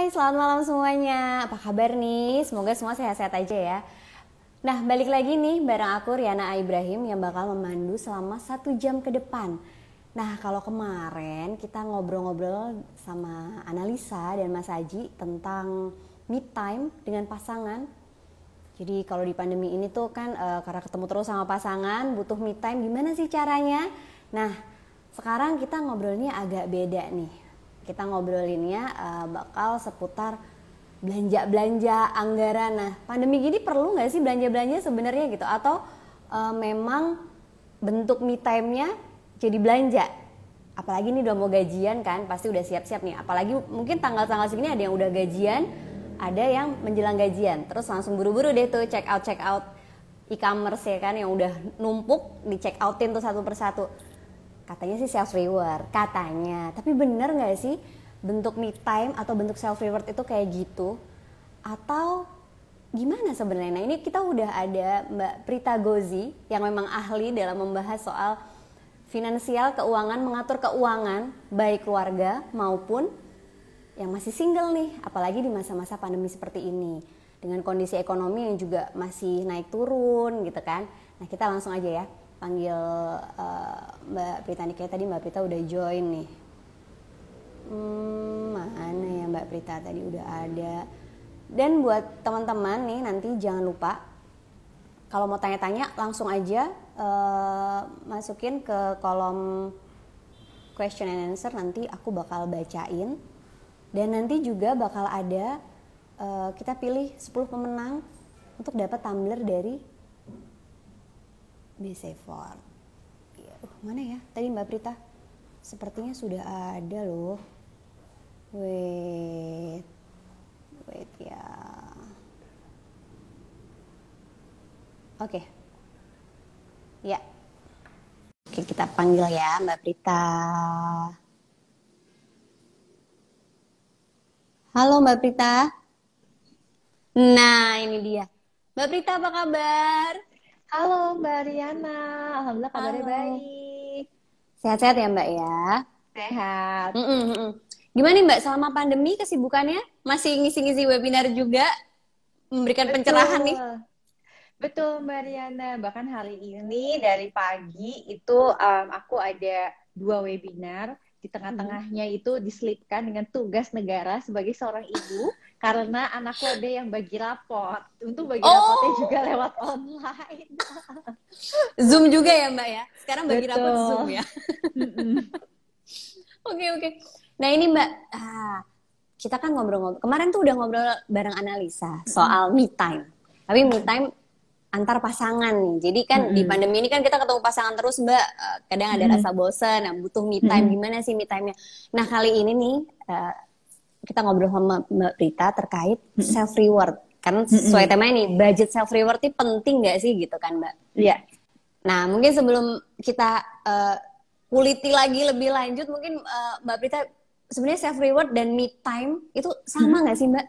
Selamat malam semuanya. Apa kabar nih? Semoga semua sehat-sehat aja ya. Nah, balik lagi nih bareng aku Riana Ibrahim yang bakal memandu selama 1 jam ke depan. Nah, kalau kemarin kita ngobrol-ngobrol sama Analisa dan Mas Aji tentang me time dengan pasangan. Jadi kalau di pandemi ini tuh kan karena ketemu terus sama pasangan, butuh me time, gimana sih caranya? Nah, sekarang kita ngobrolnya agak beda nih. Kita ngobrolinnya bakal seputar belanja-belanja, anggaran. Nah, pandemi gini perlu nggak sih belanja-belanja sebenarnya gitu? Atau memang bentuk me time-nya jadi belanja? Apalagi nih udah mau gajian kan, pasti udah siap-siap nih. Apalagi mungkin tanggal-tanggal segini ada yang udah gajian, ada yang menjelang gajian. Terus langsung buru-buru deh tuh check out e-commerce ya kan, yang udah numpuk di check outin tuh satu persatu. Katanya sih self reward, katanya. Tapi bener nggak sih bentuk me time atau bentuk self reward itu kayak gitu? Atau gimana sebenarnya? Nah, ini kita udah ada Mbak Prita Gozi yang memang ahli dalam membahas soal finansial, keuangan, mengatur keuangan baik keluarga maupun yang masih single nih, apalagi di masa-masa pandemi seperti ini dengan kondisi ekonomi yang juga masih naik turun gitu kan. Nah, kita langsung aja ya panggil Mbak Prita nih. Kayak tadi Mbak Prita udah join nih. Mana ya Mbak Prita, tadi udah ada. Dan buat teman-teman nih, nanti jangan lupa kalau mau tanya-tanya langsung aja masukin ke kolom question and answer, nanti aku bakal bacain. Dan nanti juga bakal ada kita pilih 10 pemenang untuk dapat tumbler dari BC4. Ya, mana ya? Tadi Mbak Prita sepertinya sudah ada loh. Wait ya. Oke. Ya. Oke, kita panggil ya Mbak Prita. Halo Mbak Prita. Nah, ini dia. Mbak Prita, apa kabar? Halo Mbak Riana, Alhamdulillah kabarnya Halo. baik. Sehat-sehat ya Mbak ya? Sehat. Gimana nih Mbak, selama pandemi kesibukannya? Masih ngisi-ngisi webinar juga? Memberikan pencerahan nih? Betul, betul Mbak Riana. Bahkan hari ini dari pagi itu aku ada 2 webinar. Di tengah-tengahnya itu diselipkan dengan tugas negara sebagai seorang ibu. Karena anakku ada yang bagi rapot. Untuk bagi rapotnya juga Oh, lewat online. Zoom juga ya Mbak ya? Sekarang bagi rapot Zoom Betul. ya? Mm-mm. Oke. Nah ini Mbak, kita kan ngobrol-ngobrol. Kemarin tuh udah ngobrol bareng Analisa Mm-mm. soal me time. Tapi me time antar pasangan nih. Jadi kan di Mm-mm. pandemi ini kan kita ketemu pasangan terus Mbak. Kadang ada Mm-mm. rasa bosan, nah butuh me time. Mm-mm. Gimana sih me time-nya? Nah kali ini nih kita ngobrol sama Mbak Prita terkait Mm-mm. self reward. Karena sesuai Mm-mm. temanya nih, budget self reward ini penting nggak sih gitu kan Mbak? Iya. Nah mungkin sebelum kita kuliti lagi lebih lanjut, mungkin Mbak Prita sebenarnya self reward dan me time itu sama Mm-mm. nggak sih Mbak?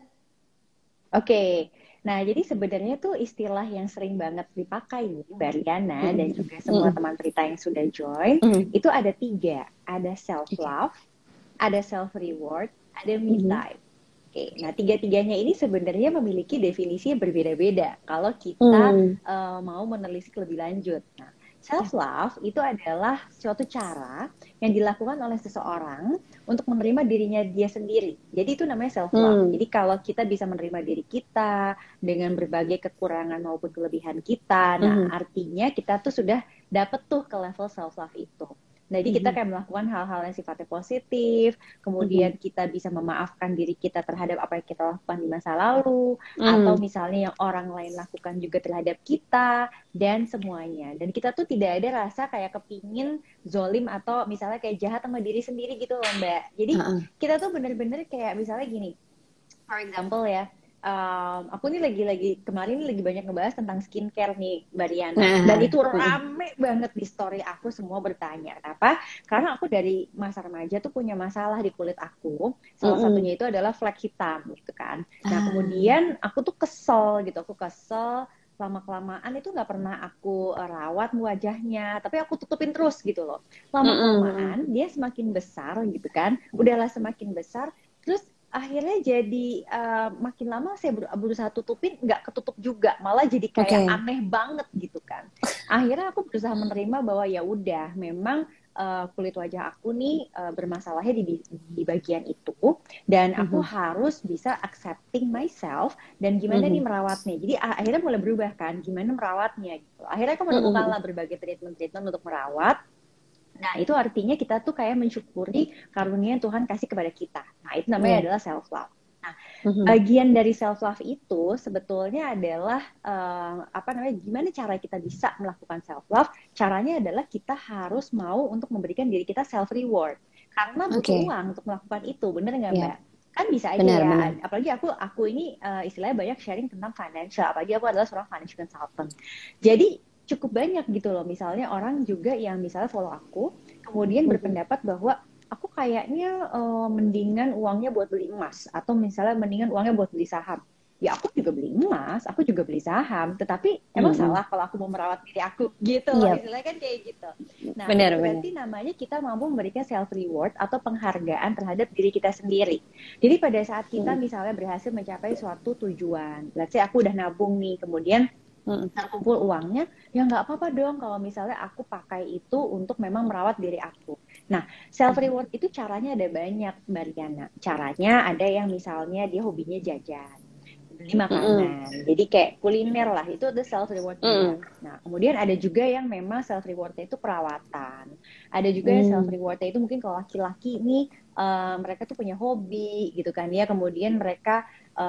Oke, nah jadi sebenarnya tuh istilah yang sering banget dipakai nih Mbak Riana dan juga semua teman cerita yang sudah join, itu ada 3, ada self Oke. love, ada self reward, ada me time. Oke, nah tiga-tiganya ini sebenarnya memiliki definisi yang berbeda-beda kalau kita mau menelisik lebih lanjut. Nah, self love itu adalah suatu cara yang dilakukan oleh seseorang untuk menerima dirinya dia sendiri. Jadi itu namanya self love. Jadi kalau kita bisa menerima diri kita dengan berbagai kekurangan maupun kelebihan kita, nah artinya kita tuh sudah dapet tuh ke level self love itu. Nah, jadi kita kayak melakukan hal-hal yang sifatnya positif, kemudian kita bisa memaafkan diri kita terhadap apa yang kita lakukan di masa lalu, atau misalnya yang orang lain lakukan juga terhadap kita, dan semuanya. Dan kita tuh tidak ada rasa kayak kepingin zolim atau misalnya kayak jahat sama diri sendiri gitu loh Mbak. Jadi kita tuh bener-bener kayak misalnya gini, for example ya, aku nih lagi kemarin lagi banyak ngebahas tentang skincare nih Mbak Riana, dan itu rame banget di story aku, semua bertanya kenapa, karena aku dari masa remaja tuh punya masalah di kulit aku, salah satunya itu adalah flek hitam gitu kan. Nah kemudian aku tuh kesel gitu, lama-kelamaan itu nggak pernah aku rawat wajahnya, tapi aku tutupin terus gitu loh. Lama-kelamaan dia semakin besar gitu kan, udahlah semakin besar, terus akhirnya jadi makin lama saya berusaha tutupin, nggak ketutup juga, malah jadi kayak aneh banget gitu kan. Akhirnya aku berusaha menerima bahwa ya udah, memang kulit wajah aku nih bermasalahnya di bagian itu, dan aku harus bisa accepting myself dan gimana nih merawatnya. Jadi akhirnya mulai berubah kan, gimana merawatnya gitu. Akhirnya aku menemukanlah berbagai treatment untuk merawat. Nah, itu artinya kita tuh kayak mensyukuri karunia yang Tuhan kasih kepada kita. Nah, itu namanya adalah self-love. Nah, bagian dari self-love itu sebetulnya adalah, gimana cara kita bisa melakukan self-love? Caranya adalah kita harus mau untuk memberikan diri kita self-reward. Karena butuh uang untuk melakukan itu, bener nggak Mbak? Kan bisa aja benar. Apalagi aku ini istilahnya banyak sharing tentang financial, apalagi aku adalah seorang financial consultant. Jadi, cukup banyak gitu loh, misalnya orang juga yang misalnya follow aku, kemudian berpendapat bahwa aku kayaknya mendingan uangnya buat beli emas, atau misalnya mendingan uangnya buat beli saham. Ya aku juga beli emas, aku juga beli saham, tetapi emang salah kalau aku mau merawat diri aku gitu loh, istilahnya kan kayak gitu. Nah, berarti namanya kita mampu memberikan self reward atau penghargaan terhadap diri kita sendiri. Jadi pada saat kita misalnya berhasil mencapai suatu tujuan, let's say aku udah nabung nih, kemudian terkumpul uangnya, ya nggak apa-apa dong kalau misalnya aku pakai itu untuk memang merawat diri aku. Nah, self reward itu caranya ada banyak, Mbak Riana. Caranya ada yang misalnya dia hobinya jajan, beli makanan, jadi kayak kuliner lah, itu ada self reward juga. Nah, kemudian ada juga yang memang self rewardnya itu perawatan. Ada juga yang self rewardnya itu mungkin kalau laki-laki ini mereka tuh punya hobi gitu kan ya, kemudian mereka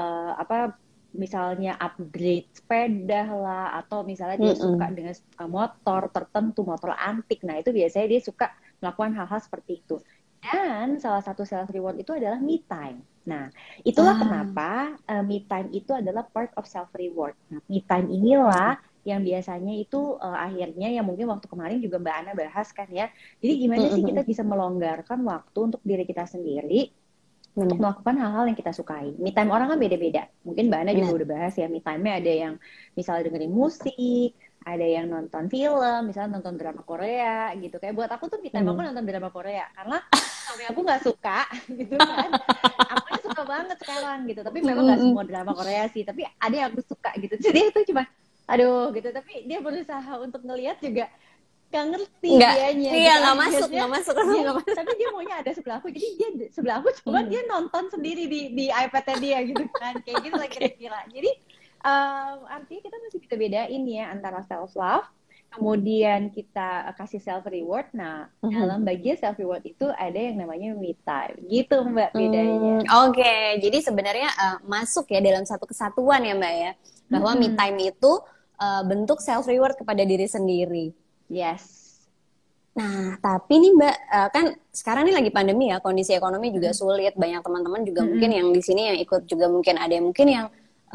misalnya upgrade sepeda lah, atau misalnya dia suka dengan motor tertentu, motor antik. Nah, itu biasanya dia suka melakukan hal-hal seperti itu. Dan salah satu self reward itu adalah me time. Nah, itulah kenapa me time itu adalah part of self reward. Nah, me time inilah yang biasanya itu akhirnya, yang mungkin waktu kemarin juga Mbak Ana bahas kan ya. Jadi gimana sih kita bisa melonggarkan waktu untuk diri kita sendiri, untuk melakukan hal-hal yang kita sukai. Me time orang kan beda-beda. Mungkin Mbak Ana juga udah bahas ya, me time-nya ada yang misalnya dengerin musik, ada yang nonton film, misalnya nonton drama Korea gitu. Kayak buat aku tuh me time aku nonton drama Korea, karena suami aku nggak suka gitu kan. Aku suka banget sekarang gitu, tapi memang nggak semua drama Korea sih, tapi ada yang aku suka gitu. Jadi itu cuma aduh gitu, tapi dia berusaha untuk ngelihat juga gak ngerti dianya. Iya, gitu. Nggak masuk. Tapi dia maunya ada sebelah aku, jadi dia sebelah aku, cuma dia nonton sendiri di iPad-nya dia gitu kan, kayak gitu lah kira-kira. Jadi artinya kita masih bisa bedain ya antara self love, kemudian kita kasih self reward. Nah, dalam bagian self reward itu ada yang namanya me time, gitu Mbak bedanya. Oke, jadi sebenarnya masuk ya dalam satu kesatuan ya Mbak ya, bahwa me time itu bentuk self reward kepada diri sendiri. Yes. Nah, tapi nih Mbak, kan sekarang ini lagi pandemi ya, kondisi ekonomi juga sulit, banyak teman-teman juga mungkin yang di sini yang ikut juga mungkin ada yang mungkin yang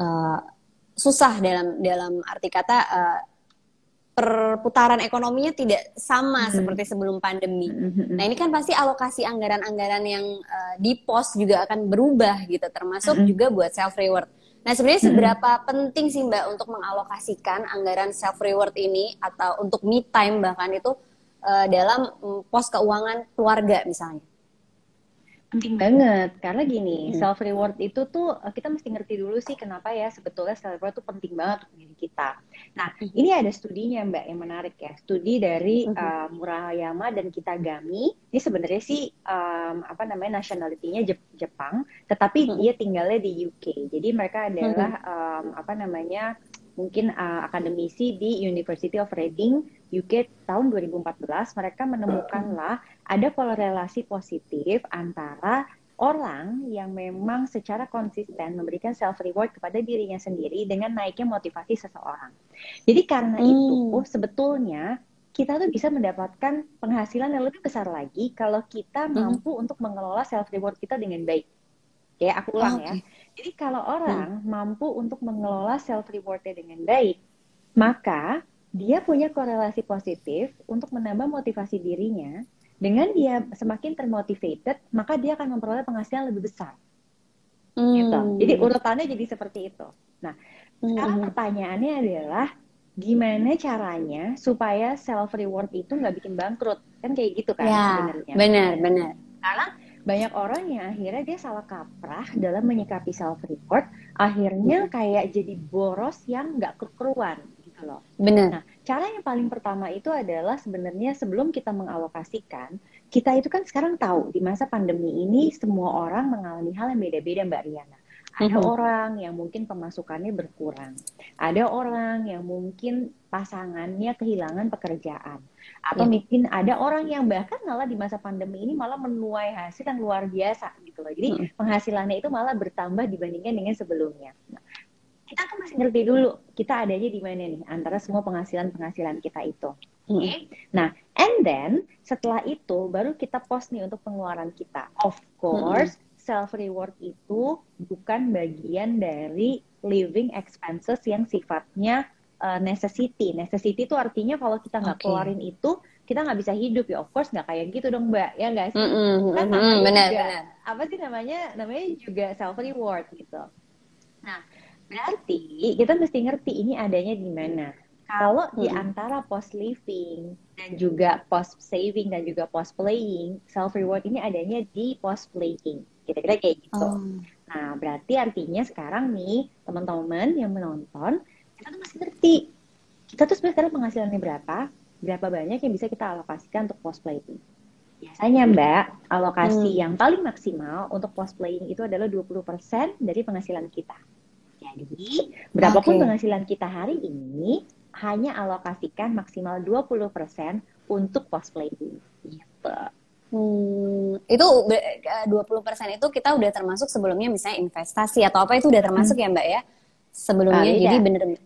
susah dalam arti kata perputaran ekonominya tidak sama seperti sebelum pandemi. Nah, ini kan pasti alokasi anggaran-anggaran yang di pos juga akan berubah gitu, termasuk juga buat self reward. Nah, sebenarnya seberapa penting sih Mbak untuk mengalokasikan anggaran self reward ini atau untuk me time bahkan itu dalam pos keuangan keluarga misalnya? Penting banget, karena gini, self reward itu tuh kita mesti ngerti dulu sih kenapa ya sebetulnya self reward itu penting banget untuk diri kita. Nah, ini ada studinya Mbak yang menarik ya, studi dari Murayama dan Kitagami. Ini sebenarnya sih nationality-nya Jepang, tetapi dia tinggalnya di UK. Jadi mereka adalah mungkin akademisi di University of Reading UK tahun 2014. Mereka menemukanlah ada korelasi positif antara orang yang memang secara konsisten memberikan self reward kepada dirinya sendiri dengan naiknya motivasi seseorang. Jadi karena itu sebetulnya kita tuh bisa mendapatkan penghasilan yang lebih besar lagi kalau kita mampu untuk mengelola self reward kita dengan baik. Ya, aku ulang ya. Jadi kalau orang mampu untuk mengelola self reward-nya dengan baik, maka dia punya korelasi positif untuk menambah motivasi dirinya. Dengan dia semakin termotivated, maka dia akan memperoleh penghasilan lebih besar. Gitu. Jadi urutannya jadi seperti itu. Nah, sekarang pertanyaannya adalah gimana caranya supaya self reward itu nggak bikin bangkrut? Kan kayak gitu kan sebenarnya. Benar. Karena banyak orang yang akhirnya dia salah kaprah dalam menyikapi self reward, akhirnya kayak jadi boros yang nggak kekeruan gitu loh. Bener. Nah, cara yang paling pertama itu adalah sebenarnya sebelum kita mengalokasikan, kita itu kan sekarang tahu di masa pandemi ini semua orang mengalami hal yang beda-beda Mbak Riana. Ada orang yang mungkin pemasukannya berkurang. Ada orang yang mungkin pasangannya kehilangan pekerjaan. Atau mungkin ada orang yang bahkan malah di masa pandemi ini malah menuai hasil yang luar biasa gitu loh. Jadi penghasilannya itu malah bertambah dibandingkan dengan sebelumnya. Nah, kita tuh masih ngerti dulu kita adanya di mana nih antara semua penghasilan-penghasilan kita itu. Oke. Nah, and then setelah itu baru kita post nih untuk pengeluaran kita. Of course, self reward itu bukan bagian dari living expenses yang sifatnya necessity. Necessity itu artinya kalau kita nggak keluarin itu, kita nggak bisa hidup ya. Of course nggak kayak gitu dong Mbak, ya nggak sih? Kan namanya benar, juga, benar. apa sih namanya juga self reward gitu. Nah, berarti kita mesti ngerti ini adanya di mana. Kalau di antara post living dan juga post saving dan juga post playing, self reward ini adanya di post playing. Kira-kira kayak gitu. Nah, berarti artinya sekarang nih, teman-teman yang menonton, kita tuh masih ngerti. Kita tuh sebenarnya penghasilannya berapa banyak yang bisa kita alokasikan untuk post playing. Biasanya Mbak, alokasi yang paling maksimal untuk post playing itu adalah 20% dari penghasilan kita. Jadi, berapapun penghasilan kita hari ini, hanya alokasikan maksimal 20% untuk post playing. Gitu. Itu 20% itu kita udah termasuk sebelumnya misalnya investasi atau apa itu udah termasuk ya Mbak ya sebelumnya. Jadi bener-bener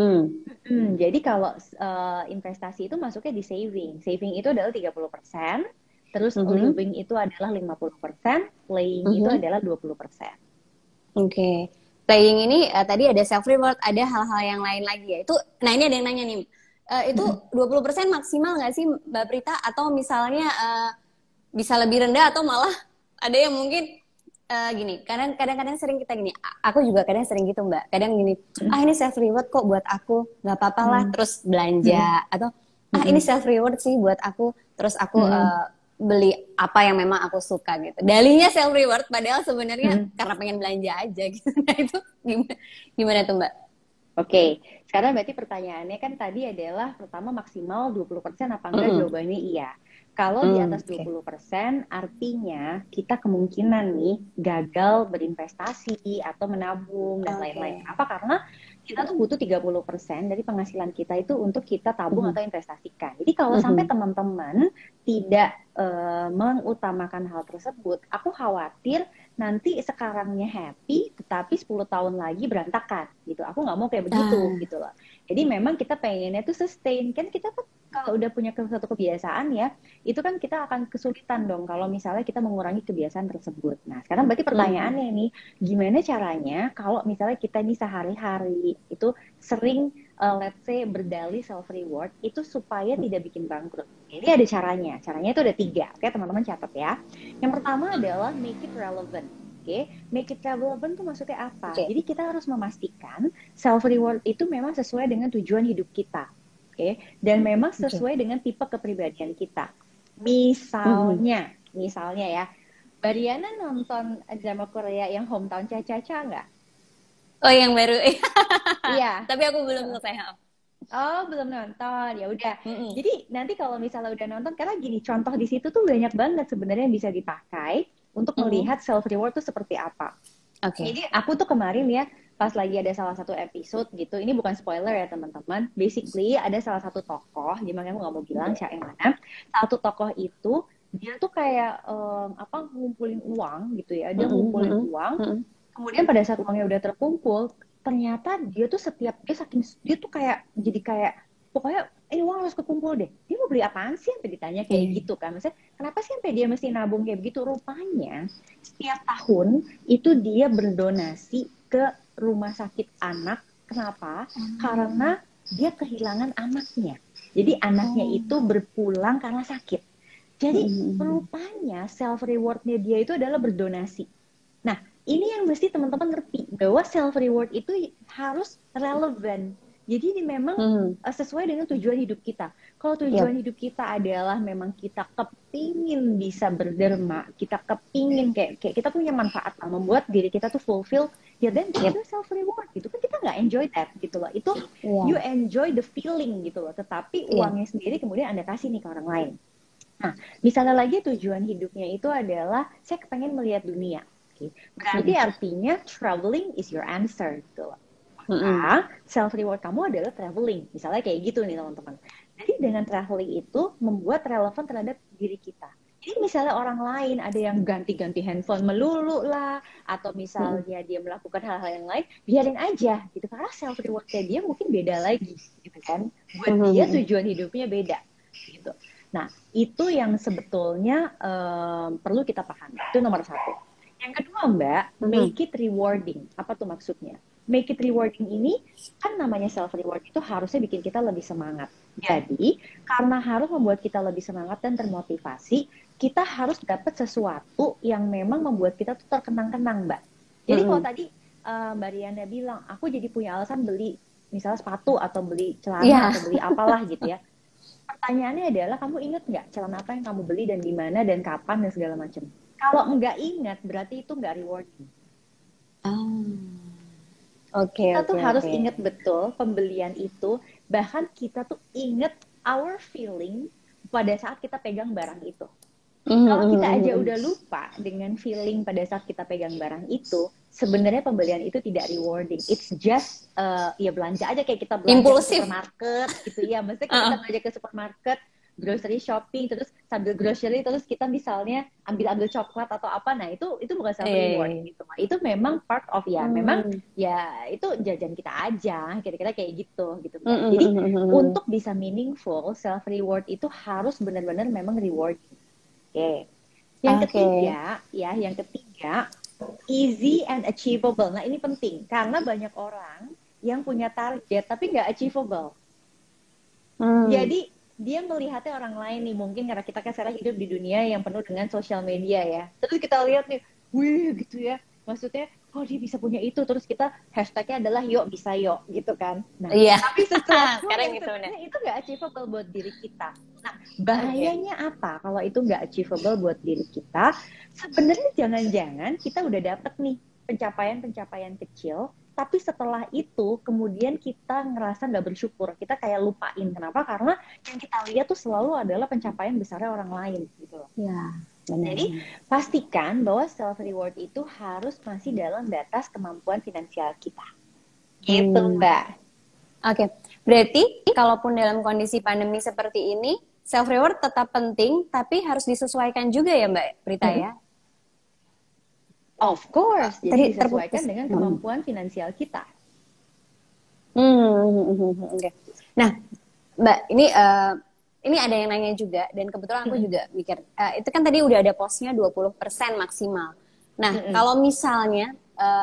jadi kalau investasi itu masuknya di saving itu adalah 30%, terus living itu adalah 50%, playing itu adalah 20%. Oke. Playing ini tadi ada self reward, ada hal-hal yang lain lagi ya. Itu nah ini ada yang nanya nih. Itu 20% maksimal nggak sih Mbak Prita atau misalnya bisa lebih rendah atau malah ada yang mungkin gini, kadang-kadang sering kita gini, aku juga kadang sering gitu Mbak, kadang gini, ini self reward kok buat aku, nggak apa-apa lah, terus belanja, atau ini self reward sih buat aku, terus aku beli apa yang memang aku suka gitu. Dalinya self reward, padahal sebenarnya karena pengen belanja aja gitu. Nah itu gimana tuh Mbak? Oke, sekarang berarti pertanyaannya kan tadi adalah pertama maksimal 20% apa enggak, jawabannya iya. Kalau di atas 20% artinya kita kemungkinan nih gagal berinvestasi atau menabung dan lain-lain. Apa? Karena kita tuh butuh 30% dari penghasilan kita itu untuk kita tabung atau investasikan. Jadi kalau sampai teman-teman tidak mengutamakan hal tersebut, aku khawatir nanti sekarangnya happy, tetapi 10 tahun lagi berantakan gitu. Aku nggak mau kayak begitu gitu loh. Jadi memang kita pengennya tuh sustain. Kan kita tuh kalau udah punya satu kebiasaan ya, itu kan kita akan kesulitan dong kalau misalnya kita mengurangi kebiasaan tersebut. Nah, sekarang berarti pertanyaannya nih, gimana caranya kalau misalnya kita nih sehari-hari itu sering let's say berdalih self reward itu supaya tidak bikin bangkrut. Ini ada caranya. Caranya itu ada 3. Oke, teman-teman catat ya. Yang pertama adalah make it relevant. Oke, make it relevant itu maksudnya apa? Jadi kita harus memastikan self reward itu memang sesuai dengan tujuan hidup kita. Oke, dan memang sesuai dengan tipe kepribadian kita. Misalnya ya, Bariana nonton drama Korea yang Hometown Cha-Cha-Cha nggak? Oh, yang baru. Iya. Tapi aku belum selesai. Oh, belum nonton. Ya udah. Jadi nanti kalau misalnya udah nonton, karena gini, contoh di situ tuh banyak banget sebenarnya yang bisa dipakai untuk melihat self reward tuh seperti apa. Jadi aku tuh kemarin ya, pas lagi ada salah satu episode gitu, ini bukan spoiler ya teman-teman. Basically ada salah satu tokoh, gimana aku nggak mau bilang siapa yang mana. Satu tokoh itu dia tuh kayak ngumpulin uang gitu ya. Dia ngumpulin uang. Kemudian pada saat uangnya udah terkumpul, ternyata dia tuh dia tuh kayak jadi kayak pokoknya ini uang harus kekumpul deh. Dia mau beli apaan sih sampai ditanya kayak gitu kan. Maksudnya kenapa sih sampai dia mesti nabung kayak begitu? Rupanya setiap tahun itu dia berdonasi ke rumah sakit anak. Kenapa? Karena dia kehilangan anaknya. Jadi anaknya itu berpulang karena sakit. Jadi rupanya self rewardnya dia itu adalah berdonasi. Nah, ini yang mesti teman-teman ngerti bahwa self reward itu harus relevan. Jadi ini memang sesuai dengan tujuan hidup kita. Kalau tujuan hidup kita adalah memang kita kepingin bisa berderma, kita kepingin kayak kita punya manfaat lah, membuat diri kita tuh fulfill, ya then itu self reward gitu kan, kita nggak enjoy that gitu loh. Itu you enjoy the feeling gitu loh. Tetapi uangnya sendiri kemudian Anda kasih nih ke orang lain. Nah, misalnya lagi tujuan hidupnya itu adalah saya kepengen melihat dunia. Berarti artinya traveling is your answer gitu loh. Maka self reward kamu adalah traveling, misalnya kayak gitu nih teman-teman. Jadi dengan traveling itu membuat relevan terhadap diri kita. Jadi misalnya orang lain ada yang ganti-ganti handphone melulu lah, atau misalnya dia melakukan hal-hal yang lain, biarin aja gitu, karena self rewardnya dia mungkin beda lagi gitu kan. Buat dia tujuan hidupnya beda gitu. Nah itu yang sebetulnya perlu kita pahami. Itu nomor satu. Yang kedua Mbak, make it rewarding. Apa tuh maksudnya? Make it rewarding ini kan namanya self reward itu harusnya bikin kita lebih semangat. Jadi karena harus membuat kita lebih semangat dan termotivasi, kita harus dapat sesuatu yang memang membuat kita tuh terkenang-kenang Mbak. Jadi kalau tadi Mbak Riana bilang, aku jadi punya alasan beli misalnya sepatu atau beli celana atau beli apalah gitu ya. Pertanyaannya adalah kamu ingat nggak celana apa yang kamu beli dan di mana dan kapan dan segala macam. Kalau nggak ingat berarti itu nggak rewarding. Kita tuh harus ingat betul pembelian itu, bahkan kita tuh ingat our feeling pada saat kita pegang barang itu. Kalau kita aja udah lupa dengan feeling pada saat kita pegang barang itu, sebenarnya pembelian itu tidak rewarding. It's just ya belanja aja kayak kita belanja impulsif ke supermarket gitu ya. Maksudnya kita belanja ke supermarket, grocery shopping, terus sambil grocery terus kita misalnya ambil coklat atau apa, nah itu bukan self reward gitu. Itu memang part of memang ya itu jajan kita aja, kira-kira kayak gitu. Jadi untuk bisa meaningful, self reward itu harus benar-benar memang rewarding. Yang ketiga easy and achievable. Nah ini penting karena banyak orang yang punya target tapi nggak achievable. Jadi dia melihatnya orang lain nih, mungkin karena kita kan sekarang hidup di dunia yang penuh dengan sosial media ya. Terus kita lihat nih, wih gitu ya. Maksudnya, oh dia bisa punya itu. Terus kita hashtagnya adalah yuk bisa yuk gitu kan. Nah, tapi sesuatu yang sebenarnya itu nggak achievable buat diri kita. Nah, bahayanya apa kalau itu nggak achievable buat diri kita? Sebenarnya jangan-jangan kita udah dapet nih pencapaian-pencapaian kecil, tapi setelah itu kemudian kita ngerasa nggak bersyukur, kita kayak lupain. Kenapa? Karena yang kita lihat tuh selalu adalah pencapaian besarnya orang lain gitu loh. Jadi pastikan bahwa self reward itu harus masih dalam batas kemampuan finansial kita. Gitu Mbak. Oke, berarti kalaupun dalam kondisi pandemi seperti ini, self reward tetap penting, tapi harus disesuaikan juga ya Mbak Prita ya? Of course, jadi disesuaikan dengan kemampuan finansial kita. Okay. Nah, Mbak, ini ada yang nanya juga, dan kebetulan aku juga mikir, itu kan tadi udah ada posnya 20% maksimal. Nah, kalau misalnya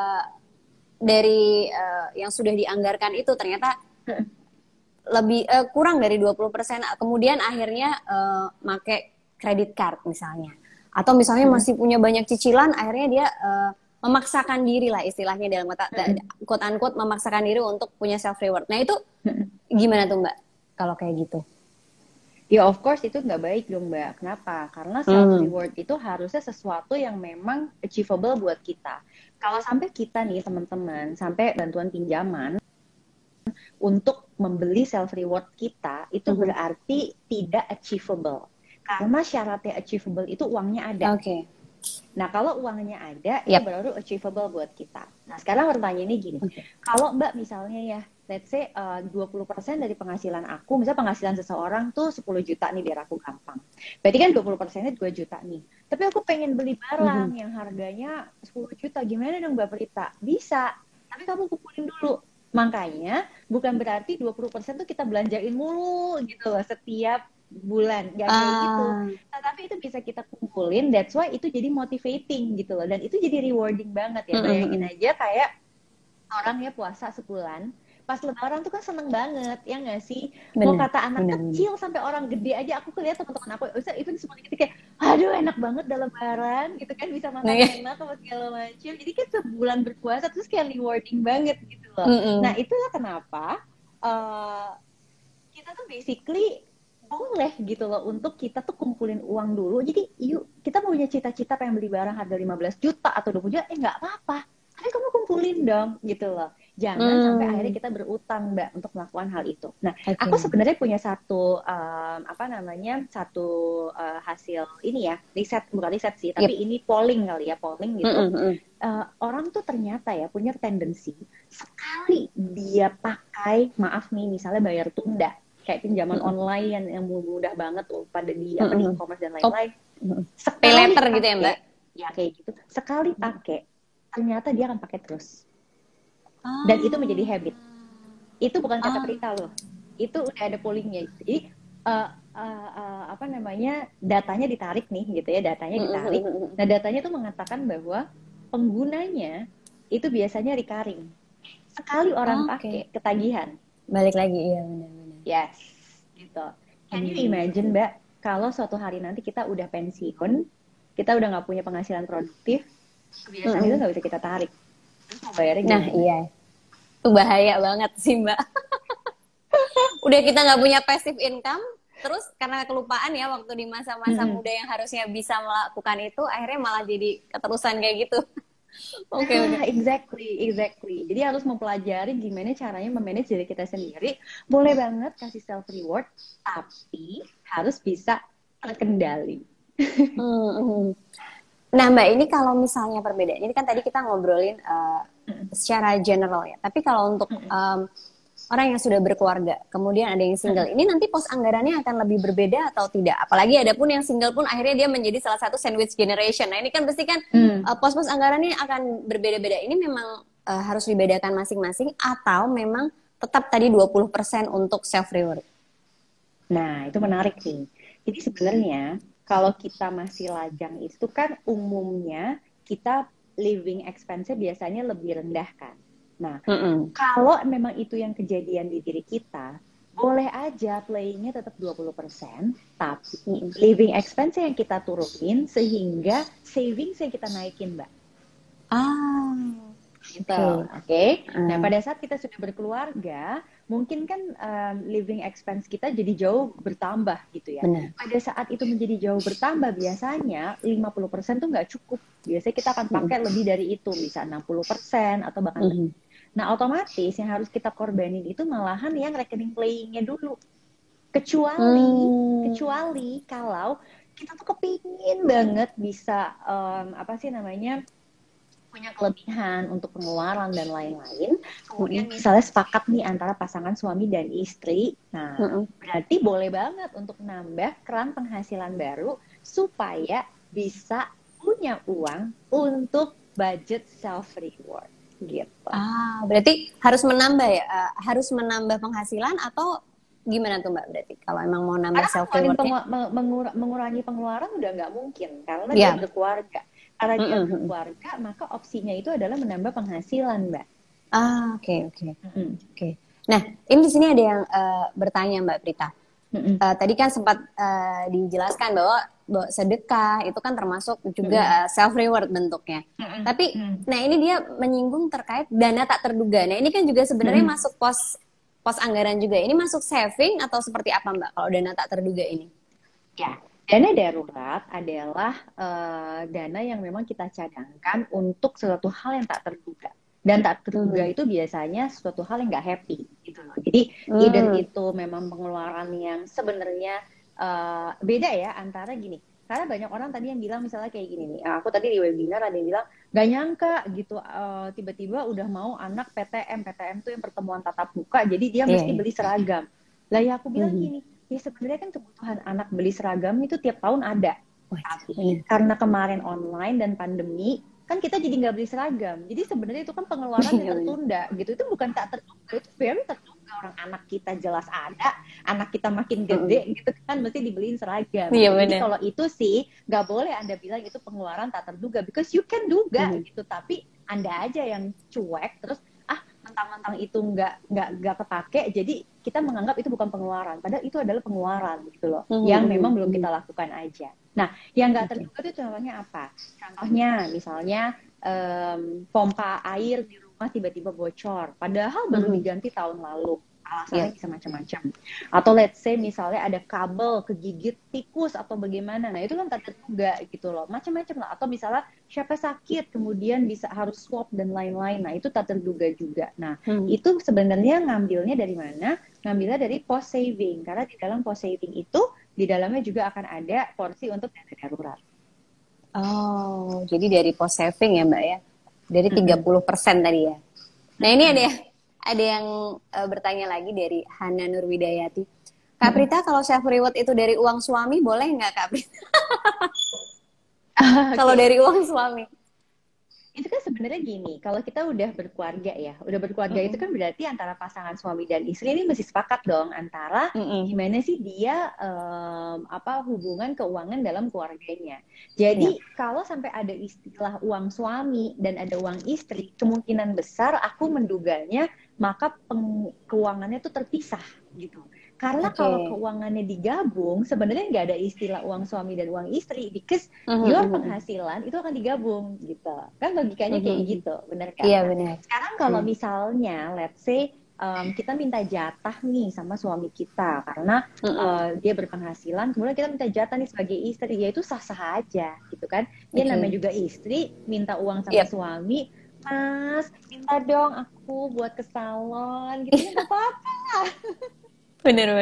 dari yang sudah dianggarkan itu ternyata lebih kurang dari 20%, kemudian akhirnya make credit card misalnya. Atau misalnya masih punya banyak cicilan, akhirnya dia memaksakan diri lah istilahnya dalam kata quote unquote memaksakan diri untuk punya self reward. Nah itu gimana tuh Mbak kalau kayak gitu? Ya of course itu nggak baik dong Mbak. Kenapa? Karena self reward itu harusnya sesuatu yang memang achievable buat kita. Kalau sampai kita nih teman-teman sampai bantuan pinjaman untuk membeli self reward kita, itu berarti tidak achievable. Karena syaratnya achievable itu uangnya ada. Nah kalau uangnya ada, itu baru achievable buat kita. Nah sekarang pertanyaannya gini, kalau Mbak misalnya ya, let's say 20% dari penghasilan aku, misalnya penghasilan seseorang tuh 10 juta nih biar aku gampang. Berarti kan 20%-nya 2 juta nih. Tapi aku pengen beli barang yang harganya 10 juta, gimana dong Mbak Prita? Bisa, tapi kamu kumpulin dulu. Makanya bukan berarti 20% tuh kita belanjain mulu gitu loh setiap bulan, gak kayak gitu. Nah, tapi itu bisa kita kumpulin, that's why itu jadi motivating gitu loh. Dan itu jadi rewarding banget ya. Bayangin aja kayak orang ya puasa sebulan, pas lebaran tuh kan seneng banget, ya nggak sih? Mau kata anak kecil sampai orang gede aja, aku lihat teman-teman aku, itu semua gitu kayak, aduh enak banget dalam lebaran, gitu kan bisa makan enak apa segala macam. Jadi kan sebulan berpuasa terus kayak rewarding banget gitu loh. Nah itulah kenapa uh, kita tuh basically boleh gitu loh untuk kita tuh kumpulin uang dulu. Jadi yuk kita punya cita-cita pengen beli barang harga 15 juta atau 20 juta, nggak apa-apa. Tapi kamu kumpulin dong gitu loh. Jangan sampai akhirnya kita berutang Mbak untuk melakukan hal itu. Nah, aku sebenarnya punya satu satu hasil ini ya, riset, bukan riset sih, tapi ini polling kali ya, polling gitu. Orang tuh ternyata ya punya tendensi sekali dia pakai, maaf nih, misalnya bayar tunda, kayak pinjaman online yang mudah banget tuh pada di e-commerce dan lain-lain. Pay later gitu ya Mbak? Ya kayak gitu. Sekali pakai, ternyata dia akan pakai terus. Dan itu menjadi habit. Itu bukan kata Prita loh. Itu udah ada pollingnya. Jadi datanya ditarik nih gitu ya, datanya ditarik. Nah datanya tuh mengatakan bahwa penggunanya itu biasanya recurring. Sekali orang pakai, ketagihan. Balik lagi, iya benar-benar. Yes, gitu. Can you imagine Mbak, kalau suatu hari nanti kita udah pensiun, kita udah nggak punya penghasilan produktif, kebiasaan itu nggak bisa kita tarik. Bayarnya nah iya, itu bahaya banget sih Mbak. Udah kita nggak punya passive income, terus karena kelupaan ya waktu di masa-masa muda yang harusnya bisa melakukan itu, akhirnya malah jadi keterusan kayak gitu. Oke. Exactly. Jadi harus mempelajari gimana caranya memanage diri kita sendiri. Boleh banget kasih self reward, tapi harus bisa terkendali. Nah Mbak, ini kalau misalnya perbedaan, ini kan tadi kita ngobrolin secara general ya. Tapi kalau untuk orang yang sudah berkeluarga, kemudian ada yang single, ini nanti pos anggarannya akan lebih berbeda atau tidak? Apalagi ada pun yang single pun akhirnya dia menjadi salah satu sandwich generation. Nah ini kan pasti kan pos-pos anggarannya akan berbeda-beda. Ini memang harus dibedakan masing-masing atau memang tetap tadi 20% untuk self reward? Nah itu menarik nih. Jadi sebenarnya kalau kita masih lajang itu kan umumnya kita living expense-nya biasanya lebih rendah kan. Nah, kalau memang itu yang kejadian di diri kita, boleh aja playing-nya tetap 20%, tapi living expense yang kita turunin sehingga savings yang kita naikin, Mbak. Gitu, oke. Nah, pada saat kita sudah berkeluarga, mungkin kan living expense kita jadi jauh bertambah gitu ya. Benar. Pada saat itu menjadi jauh bertambah, biasanya 50% tuh nggak cukup. Biasanya kita akan pakai lebih dari itu, bisa 60% atau bahkan lebih. Nah, otomatis yang harus kita korbanin itu malahan yang rekening playing-nya dulu. Kecuali kalau kita tuh kepingin banget bisa punya kelebihan untuk pengeluaran dan lain-lain. Kemudian misalnya sepakat nih antara pasangan suami dan istri. Nah, berarti boleh banget untuk nambah keran penghasilan baru supaya bisa punya uang untuk budget self reward. Gitu. Berarti harus menambah ya, harus menambah penghasilan atau gimana tuh Mbak berarti kalau emang mau nambah self rewardnya? Mengurangi pengeluaran udah nggak mungkin karena dia berkeluarga. Karena dia berkeluarga maka opsinya itu adalah menambah penghasilan Mbak. Oke. Nah ini di sini ada yang bertanya Mbak Prita. Tadi kan sempat dijelaskan bahwa sedekah itu kan termasuk juga self reward bentuknya. Tapi nah ini dia menyinggung terkait dana tak terduga. Nah ini kan juga sebenarnya masuk pos anggaran juga. Ini masuk saving atau seperti apa Mbak kalau dana tak terduga ini? Ya, dana darurat adalah dana yang memang kita cadangkan untuk suatu hal yang tak terduga. Dan tak terduga itu biasanya suatu hal yang nggak happy gitu loh. Jadi either itu memang pengeluaran yang sebenarnya beda ya antara gini. Karena banyak orang tadi yang bilang misalnya kayak gini nih. Aku tadi di webinar ada yang bilang gak nyangka gitu tiba-tiba udah mau anak PTM. PTM tuh yang pertemuan tatap muka. Jadi dia mesti beli seragam. Lah ya aku bilang gini, ya sebenarnya kan kebutuhan anak beli seragam itu tiap tahun ada. Tapi karena kemarin online dan pandemi kan kita jadi nggak beli seragam. Jadi sebenarnya itu kan pengeluaran yang tertunda gitu. Itu bukan tak terduga, itu very terduga. Orang anak kita jelas ada, anak kita makin gede gitu kan mesti dibeliin seragam. Jadi kalau itu sih nggak boleh Anda bilang itu pengeluaran tak terduga, because you can duga gitu. Tapi Anda aja yang cuek terus mentang-mentang itu nggak kepake, jadi kita menganggap itu bukan pengeluaran, padahal itu adalah pengeluaran gitu loh, yang memang belum kita lakukan aja. Nah, yang nggak terduga itu contohnya apa? Contohnya misalnya pompa air di rumah tiba-tiba bocor, padahal baru diganti tahun lalu, alasannya bisa macam-macam. Atau let's say misalnya ada kabel kegigit tikus atau bagaimana, nah itu kan tak terduga gitu loh, macam-macam lah. Atau misalnya siapa sakit kemudian bisa harus swab dan lain-lain, nah itu tak terduga juga. Nah itu sebenarnya ngambilnya dari mana? Ngambilnya dari post saving, karena di dalam post saving itu di dalamnya juga akan ada porsi untuk dana darurat. Oh, jadi dari post saving ya Mbak ya, dari 30% tadi ya. Nah ini ada yang bertanya lagi dari Hana Nurwidayati. Kak Prita, kalau self reward itu dari uang suami boleh nggak Kak Prita? Kalau dari uang suami? Itu kan sebenarnya gini, kalau kita udah berkeluarga ya, udah berkeluarga itu kan berarti antara pasangan suami dan istri ini mesti sepakat dong antara gimana sih dia hubungan keuangan dalam keluarganya. Jadi kalau sampai ada istilah uang suami dan ada uang istri, kemungkinan besar aku menduganya maka keuangannya tuh terpisah gitu. Karena kalau keuangannya digabung, sebenarnya nggak ada istilah uang suami dan uang istri, because your penghasilan itu akan digabung gitu. Kan logikanya kayak gitu, bener kan? Iya benar. Sekarang kalau misalnya, let's say kita minta jatah nih sama suami kita karena dia berpenghasilan, kemudian kita minta jatah nih sebagai istri, ya itu sah-sah aja gitu kan? Dia namanya juga istri, minta uang sama suami, Mas, minta dong aku buat ke salon gitu, nggak apa-apa. Bener.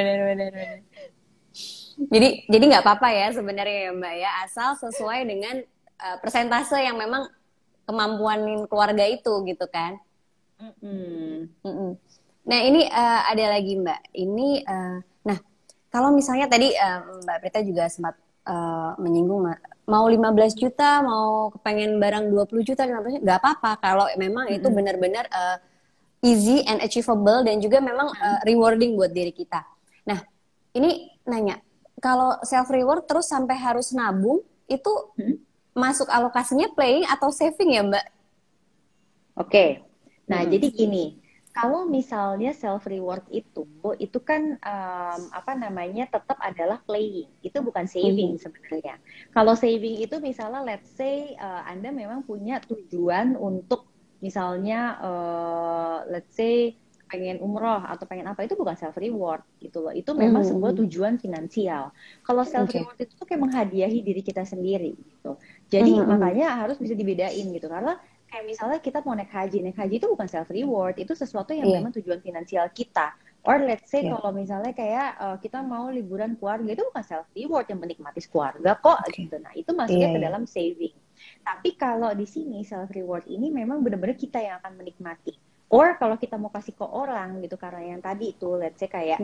Jadi nggak apa-apa ya sebenarnya ya Mbak ya, asal sesuai dengan persentase yang memang kemampuan keluarga itu gitu kan. Nah ini ada lagi Mbak, ini nah kalau misalnya tadi Mbak Prita juga sempat menyinggung mau 15 juta, mau kepengen barang 20 juta, 15 juta, nggak apa-apa kalau memang itu benar-benar easy and achievable dan juga memang rewarding buat diri kita. Nah, ini nanya, kalau self reward terus sampai harus nabung, itu masuk alokasinya playing atau saving ya, Mbak? Oke. Nah, jadi gini, kalau misalnya self reward itu kan tetap adalah playing, itu bukan saving sebenarnya. Kalau saving itu misalnya let's say Anda memang punya tujuan untuk misalnya let's say pengen umroh atau pengen apa, itu bukan self reward gitu loh, itu memang sebuah tujuan finansial. Kalau self reward itu tuh kayak menghadiahi diri kita sendiri gitu. Jadi makanya harus bisa dibedain gitu, karena kayak misalnya kita mau naik haji itu bukan self reward, itu sesuatu yang memang tujuan finansial kita. Or let's say kalau misalnya kayak kita mau liburan keluarga, itu bukan self reward, yang menikmati keluarga kok gitu. Nah itu masuknya ke dalam saving. Tapi kalau di sini self reward ini memang benar-benar kita yang akan menikmati. Or kalau kita mau kasih ke orang gitu, karena yang tadi itu let's say kayak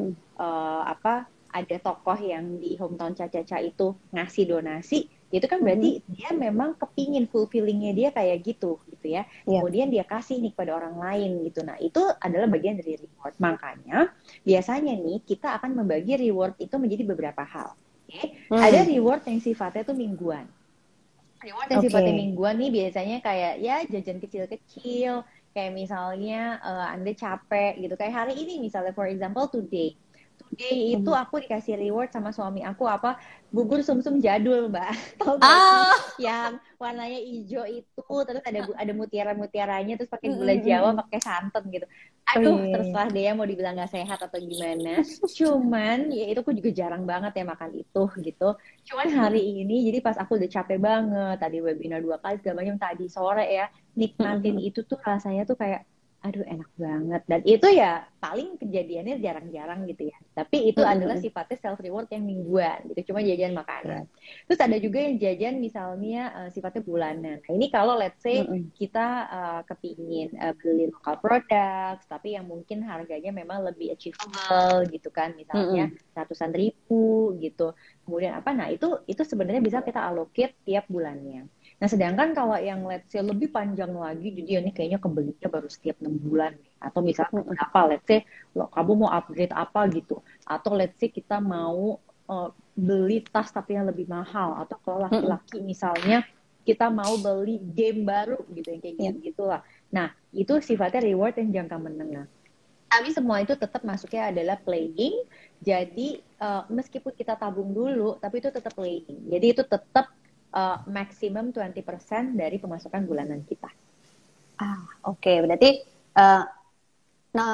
ada tokoh yang di hometown Caca itu ngasih donasi, itu kan berarti dia memang kepingin fulfillingnya dia kayak gitu ya. Kemudian dia kasih nih kepada orang lain gitu. Nah itu adalah bagian dari reward. Makanya biasanya nih kita akan membagi reward itu menjadi beberapa hal. Ada reward yang sifatnya tuh mingguan. Reward yang sifatnya mingguan nih biasanya kayak ya jajan kecil-kecil, kayak misalnya Anda capek gitu, kayak hari ini misalnya for example today itu aku dikasih reward sama suami aku bubur sumsum jadul Mbak, tau gak sih yang warnanya hijau itu, terus ada mutiara-mutiaranya, terus pakai gula Jawa, pakai santan gitu. Aduh terserah deh ya mau dibilang gak sehat atau gimana, cuman ya itu aku juga jarang banget ya makan itu gitu. Cuman hari ini jadi pas aku udah capek banget, tadi webinar 2 kali segala macam, tadi sore ya nikmatin itu tuh rasanya tuh kayak aduh enak banget. Dan itu ya paling kejadiannya jarang-jarang gitu ya, tapi itu adalah sifatnya self reward yang mingguan gitu, cuma jajan makanan. Terus ada juga yang jajan misalnya sifatnya bulanan. Nah ini kalau let's say kita kepingin beli lokal product tapi yang mungkin harganya memang lebih achievable gitu kan, misalnya ratusan ribu gitu, kemudian nah itu sebenarnya bisa kita allocate tiap bulannya. Nah, sedangkan kalau yang let's say lebih panjang lagi, jadi ini kayaknya kebelinya baru setiap 6 bulan. Atau misalnya berapa, let's say kamu mau upgrade apa gitu. Atau let's say kita mau beli tas tapi yang lebih mahal. Atau kalau laki-laki misalnya kita mau beli game baru gitu, yang kayak gitu lah. Nah, itu sifatnya reward yang jangka menengah. Tapi semua itu tetap masuknya adalah playing. Jadi meskipun kita tabung dulu, tapi itu tetap playing. Jadi itu tetap maksimum 20% dari pemasukan bulanan kita. Oke. Berarti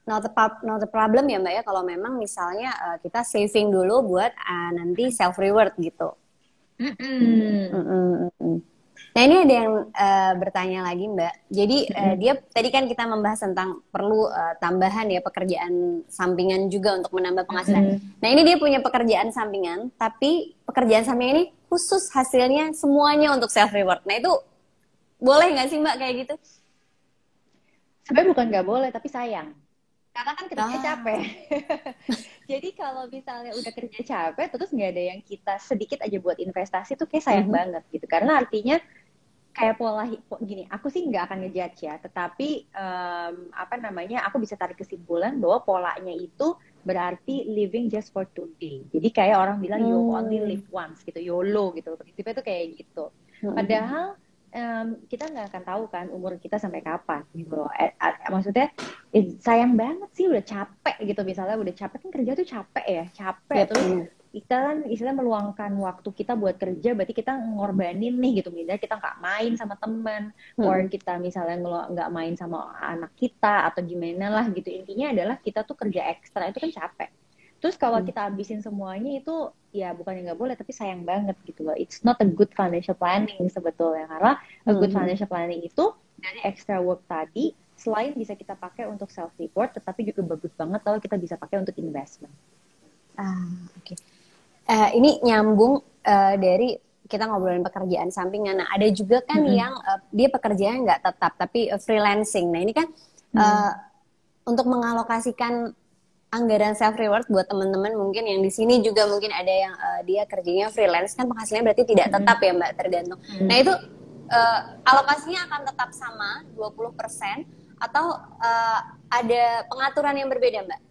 not a problem ya Mbak ya kalau memang misalnya kita saving dulu buat nanti self reward gitu. Nah ini ada yang bertanya lagi Mbak. Jadi dia tadi kan kita membahas tentang perlu tambahan ya pekerjaan sampingan juga untuk menambah penghasilan. Nah ini dia punya pekerjaan sampingan, tapi pekerjaan sampingan ini khusus hasilnya semuanya untuk self reward. Nah itu boleh nggak sih Mbak kayak gitu? Sebenarnya bukan nggak boleh, tapi sayang. Karena kan kerja capek. Jadi kalau misalnya udah kerja capek, terus nggak ada yang kita sedikit aja buat investasi tuh kayak sayang banget gitu. Karena artinya kayak pola gini, aku sih nggak akan ngejudge ya, tetapi aku bisa tarik kesimpulan bahwa polanya itu berarti living just for today. Jadi kayak orang bilang you only live once gitu, YOLO gitu. Prinsipnya tuh kayak gitu. Padahal kita nggak akan tahu kan umur kita sampai kapan gitu loh. Maksudnya sayang banget sih udah capek gitu, misalnya udah capek kan kerja tuh capek ya, terus kita kan istilahnya meluangkan waktu kita buat kerja, berarti kita ngorbanin nih gitu, misalnya kita nggak main sama teman, or kita misalnya nggak main sama anak kita atau gimana lah gitu. Intinya adalah kita tuh kerja ekstra itu kan capek. Terus kalau kita habisin semuanya itu ya bukannya nggak boleh, tapi sayang banget gitu loh. It's not a good financial planning sebetulnya, karena a good financial planning itu dari extra work tadi selain bisa kita pakai untuk self reward, tetapi juga bagus banget kalau kita bisa pakai untuk investment. Oke. Ini nyambung dari kita ngobrolin pekerjaan sampingan. Nah, ada juga kan yang dia pekerjaannya nggak tetap tapi freelancing. Nah, ini kan untuk mengalokasikan anggaran self reward buat teman-teman mungkin yang di sini juga mungkin ada yang dia kerjanya freelance kan penghasilannya berarti tidak tetap ya Mbak, tergantung. Nah, itu alokasinya akan tetap sama 20% atau ada pengaturan yang berbeda Mbak?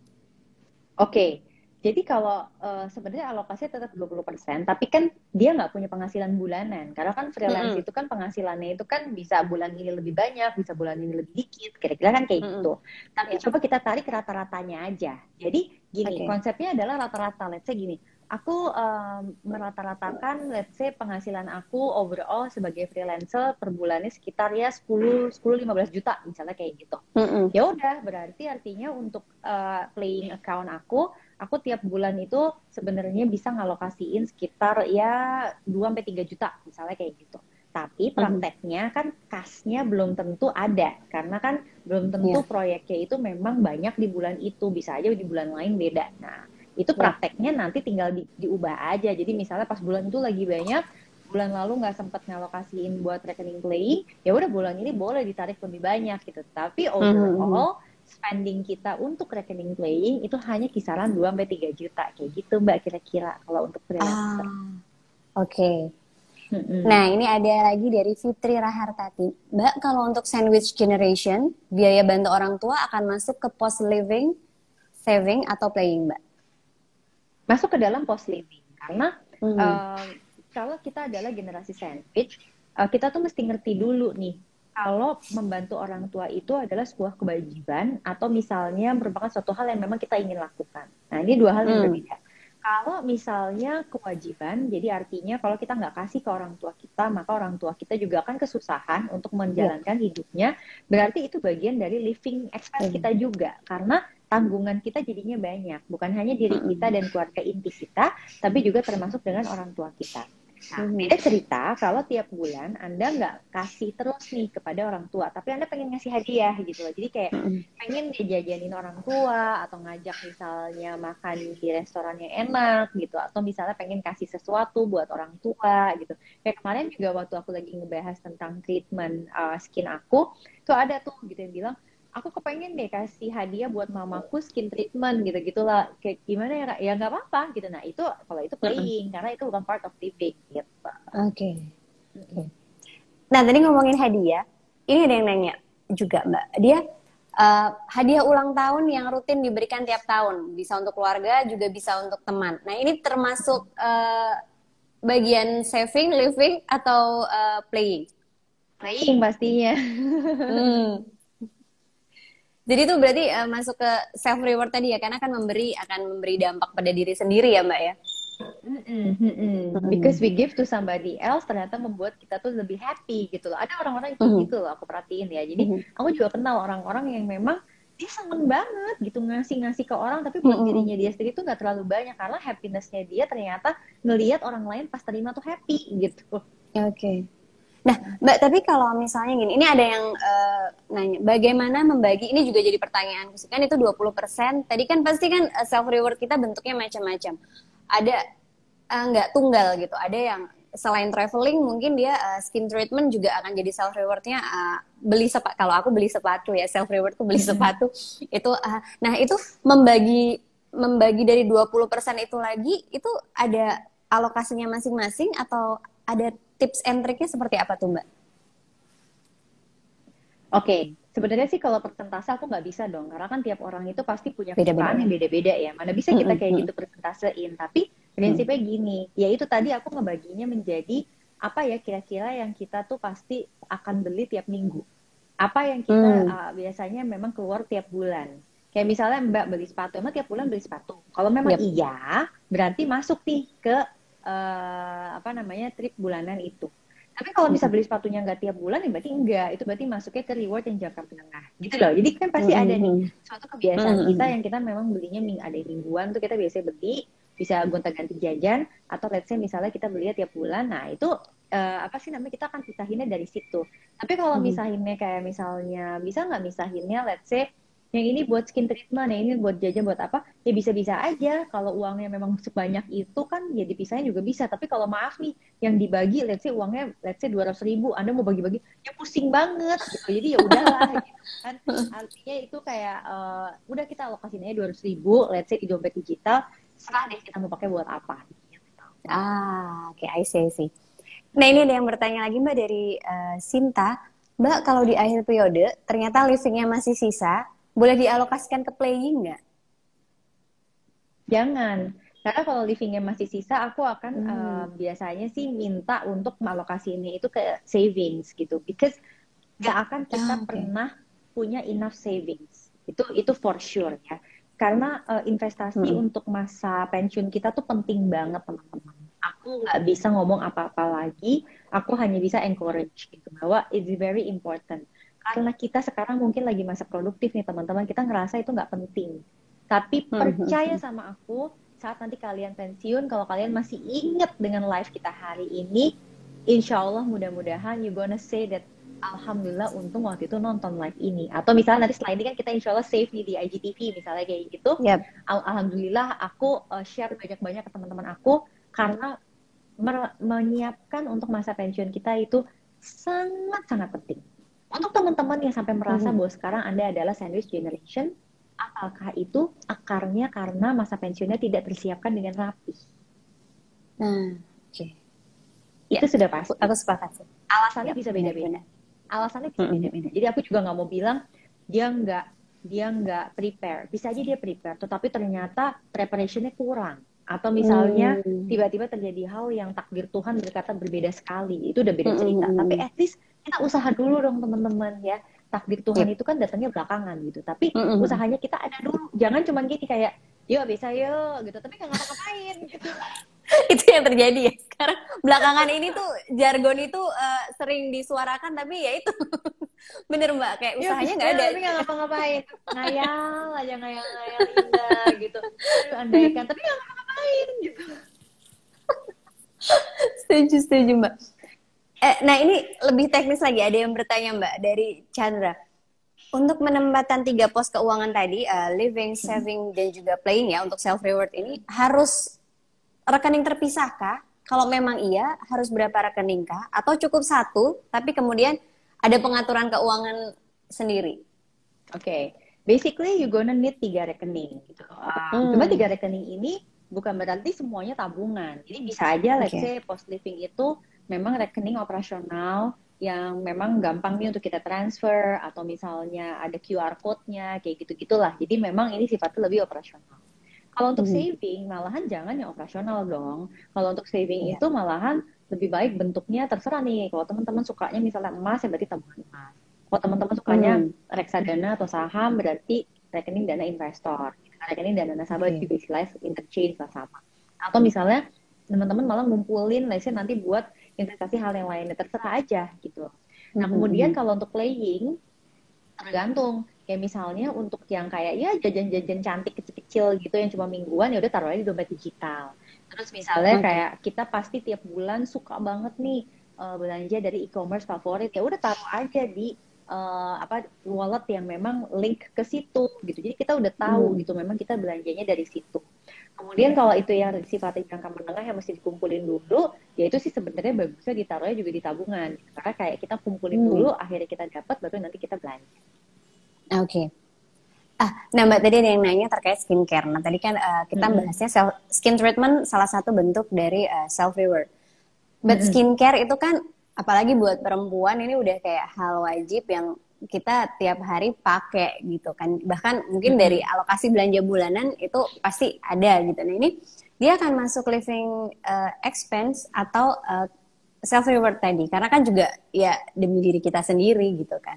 Oke. Jadi kalau sebenarnya alokasinya tetap 20%, tapi kan dia nggak punya penghasilan bulanan. Karena kan freelance itu kan penghasilannya itu kan bisa bulan ini lebih banyak, bisa bulan ini lebih dikit, kira-kira kan kayak gitu. Tapi coba kita tarik rata-ratanya aja. Jadi gini, konsepnya adalah rata-rata. Let's say gini, aku merata-ratakan let's say penghasilan aku overall sebagai freelancer per bulannya sekitar ya 10-15 juta misalnya kayak gitu. Ya udah, berarti artinya untuk playing account aku tiap bulan itu sebenarnya bisa ngalokasiin sekitar ya 2-3 juta misalnya kayak gitu. Tapi prakteknya kan kasnya belum tentu ada, karena kan belum tentu proyeknya itu memang banyak di bulan itu, bisa aja di bulan lain beda. Nah, itu prakteknya nanti tinggal diubah aja. Jadi misalnya pas bulan itu lagi banyak, bulan lalu nggak sempat ngalokasiin buat rekening playing, ya udah bulan ini boleh ditarik lebih banyak gitu. Tapi overall spending kita untuk rekening playing itu hanya kisaran 2-3 juta kayak gitu Mbak, kira-kira kalau untuk freelancer. Oke. Nah, ini ada lagi dari Fitri Rahartati. Mbak, kalau untuk sandwich generation, biaya bantu orang tua akan masuk ke post living, saving atau playing Mbak? Masuk ke dalam post living, karena kalau kita adalah generasi sandwich, kita tuh mesti ngerti dulu nih, kalau membantu orang tua itu adalah sebuah kewajiban atau misalnya merupakan suatu hal yang memang kita ingin lakukan. Nah, ini dua hal yang berbeda. Kalau misalnya kewajiban, jadi artinya kalau kita nggak kasih ke orang tua kita, maka orang tua kita juga akan kesusahan untuk menjalankan hidupnya. Berarti itu bagian dari living expense kita juga, karena tanggungan kita jadinya banyak. Bukan hanya diri kita dan keluarga inti kita, tapi juga termasuk dengan orang tua kita. Nah, beda cerita kalau tiap bulan Anda nggak kasih terus nih kepada orang tua, tapi Anda pengen ngasih hadiah gitu loh. Jadi kayak pengen dijajanin orang tua, atau ngajak misalnya makan di restoran yang enak gitu, atau misalnya pengen kasih sesuatu buat orang tua gitu. Kayak kemarin juga waktu aku lagi ngebahas tentang treatment skin aku, tuh ada tuh gitu yang bilang, aku kepengen deh kasih hadiah buat mamaku skin treatment gitu-gitulah. Kayak gimana ya Kak? Ya nggak apa-apa gitu. Nah itu kalau itu playing, karena itu bukan part of living gitu. Oke. Nah tadi ngomongin hadiah, ini ada yang nanya juga Mbak. Dia hadiah ulang tahun yang rutin diberikan tiap tahun, bisa untuk keluarga juga bisa untuk teman. Nah ini termasuk bagian saving, living atau playing? Playing pastinya. Jadi itu berarti masuk ke self reward tadi ya, karena akan memberi dampak pada diri sendiri ya Mbak ya. Because we give to somebody else, ternyata membuat kita tuh lebih happy gitu loh. Ada orang-orang itu gitu loh, aku perhatiin ya. Jadi aku juga kenal orang-orang yang memang dia seneng banget gitu ngasih ke orang, tapi buat dirinya dia sendiri tuh nggak terlalu banyak karena happinessnya dia ternyata ngelihat orang lain pas terima tuh happy gitu. Oke. Nah, Mbak, tapi kalau misalnya gini, ini ada yang nanya, bagaimana membagi, ini juga jadi pertanyaan, kan itu 20%, tadi kan pasti kan self reward kita bentuknya macam-macam. Ada nggak tunggal gitu, ada yang selain traveling mungkin dia skin treatment juga akan jadi self rewardnya, beli sepatu, kalau aku beli sepatu ya, self rewardku beli sepatu. Itu nah itu membagi dari 20% itu lagi, itu ada alokasinya masing-masing atau ada tips and triknya seperti apa tuh Mbak? Oke, sebenarnya sih kalau persentase aku nggak bisa dong, karena kan tiap orang itu pasti punya Beda-beda kesukaan ya? yang beda-beda ya. Mana bisa kita kayak gitu persentasein, tapi prinsipnya gini, ya itu tadi aku ngebaginya menjadi apa ya kira-kira yang kita tuh pasti akan beli tiap minggu. Apa yang kita biasanya memang keluar tiap bulan. Kayak misalnya Mbak beli sepatu, emang tiap bulan beli sepatu. Kalau memang iya, berarti masuk nih ke apa namanya trip bulanan itu. Tapi kalau bisa beli sepatunya nggak tiap bulan, ya berarti enggak. Itu berarti masuknya ke reward yang jangka menengah. Gitu loh. Jadi kan pasti ada nih suatu kebiasaan kita yang kita memang belinya ada mingguan tuh kita biasanya beli, bisa gonta-ganti jajan, atau let's say misalnya kita belinya tiap bulan. Nah itu apa sih namanya, kita akan pisahinnya dari situ. Tapi kalau misahinnya kayak misalnya, bisa nggak misahinnya let's say yang ini buat skin treatment, yang ini buat jajan, buat apa, ya bisa-bisa aja. Kalau uangnya memang sebanyak itu kan ya dipisahin juga bisa. Tapi kalau maaf nih, yang dibagi let's say uangnya let's say 200.000, Anda mau bagi-bagi ya pusing banget gitu. Jadi ya udahlah gitu kan. Artinya itu kayak udah kita alokasin aja 200.000 let's say di dompet digital, serah deh kita mau pakai buat apa gitu. Oke, I see. Nah, ini ada yang bertanya lagi Mbak dari Sinta. Mbak, kalau di akhir periode ternyata livingnya masih sisa, boleh dialokasikan ke playing nggak? Jangan. Karena kalau livingnya masih sisa, aku akan biasanya sih minta untuk mengalokasinya itu ke savings gitu. Because gak akan kita pernah punya enough savings. Itu for sure ya. Karena investasi untuk masa pensiun kita tuh penting banget teman-teman. Aku nggak bisa ngomong apa-apa lagi. Aku hanya bisa encourage gitu bahwa it's very important. Karena kita sekarang mungkin lagi masa produktif nih teman-teman. Kita ngerasa itu nggak penting. Tapi percaya sama aku, saat nanti kalian pensiun, kalau kalian masih ingat dengan live kita hari ini, insya Allah mudah-mudahan you gonna say that alhamdulillah untung waktu itu nonton live ini. Atau misalnya nanti setelah ini kan kita insya Allah save nih di IGTV misalnya kayak gitu. Alhamdulillah aku share banyak-banyak ke teman-teman aku karena menyiapkan untuk masa pensiun kita itu sangat-sangat penting. Untuk teman-teman yang sampai merasa bahwa sekarang Anda adalah sandwich generation, apakah itu akarnya karena masa pensiunnya tidak tersiapkan dengan rapi? Itu sudah pasti. Aku sepakat sih. Alasannya bisa beda-beda. Alasannya bisa beda-beda. Jadi aku juga nggak mau bilang dia nggak prepare. Bisa aja dia prepare, tetapi ternyata preparationnya kurang. Atau misalnya tiba-tiba terjadi hal yang takdir Tuhan berkata berbeda sekali. Itu udah beda cerita. Tapi at least kita usaha dulu dong teman-teman ya. Takdir Tuhan itu kan datangnya belakangan gitu. Tapi usahanya kita ada dulu. Jangan cuma gini kayak, yuk bisa yuk gitu. Tapi nggak ngapa-ngapain gitu. Itu yang terjadi ya. Sekarang belakangan ini tuh jargon itu sering disuarakan, tapi ya itu bener Mbak, kayak usahanya nggak ada. Tapi nggak ngapa-ngapain. Ngayal aja, ngayal indah gitu. Andaikan, tapi nggak ngapa-ngapain gitu. Setuju Mbak. Nah ini lebih teknis lagi, ada yang bertanya Mbak dari Chandra. Untuk menempatkan 3 pos keuangan tadi, living, saving, dan juga playing ya, untuk self reward ini harus rekening terpisah kah? Kalau memang iya, harus berapa rekening kah? Atau cukup 1, tapi kemudian ada pengaturan keuangan sendiri? Oke. Basically you gonna need 3 rekening gitu. Cuma 3 rekening ini bukan berarti semuanya tabungan. Jadi bisa aja let's say post living itu memang rekening operasional yang memang gampang nih untuk kita transfer, atau misalnya ada QR code-nya kayak gitu-gitulah. Jadi memang ini sifatnya lebih operasional. Kalau untuk saving malahan jangan yang operasional dong. Kalau untuk saving itu malahan lebih baik bentuknya terserah nih. Kalau teman-teman sukanya misalnya emas ya berarti tabungan emas. Kalau teman-teman sukanya reksadana atau saham berarti rekening dana investor. Rekening dana nasabah juga istilahnya interchange lah sama. Atau misalnya teman-teman malah ngumpulin lesnya nanti buat investasi hal yang lainnya, terserah aja gitu. Nah kemudian kalau untuk playing tergantung Kayak misalnya untuk yang kayak ya jajan-jajan cantik kecil-kecil gitu yang cuma mingguan, ya udah taruh aja di dompet digital. Terus misalnya Oke. kayak kita pasti tiap bulan suka banget nih belanja dari e-commerce favorit, ya udah taruh aja di apa wallet yang memang link ke situ gitu. Jadi kita udah tahu Hmm. gitu memang kita belanjanya dari situ. Kemudian kalau itu yang sifatnya jangka menengah yang mesti dikumpulin dulu, ya itu sih sebenarnya bagusnya ditaruhnya juga di tabungan. Karena kayak kita kumpulin Hmm. dulu, akhirnya kita dapat, baru nanti kita belanja. Oke. Nah Mbak tadi ada yang nanya terkait skincare. Nah tadi kan kita Mm-mm. bahasnya skin treatment salah satu bentuk dari self reward. But Mm-mm. skincare itu kan apalagi buat perempuan ini udah kayak hal wajib yang kita tiap hari pakai gitu kan. Bahkan mungkin dari Mm-mm. alokasi belanja bulanan itu pasti ada gitu. Nah ini dia akan masuk living expense atau self reward tadi. Karena kan juga ya demi diri kita sendiri gitu kan.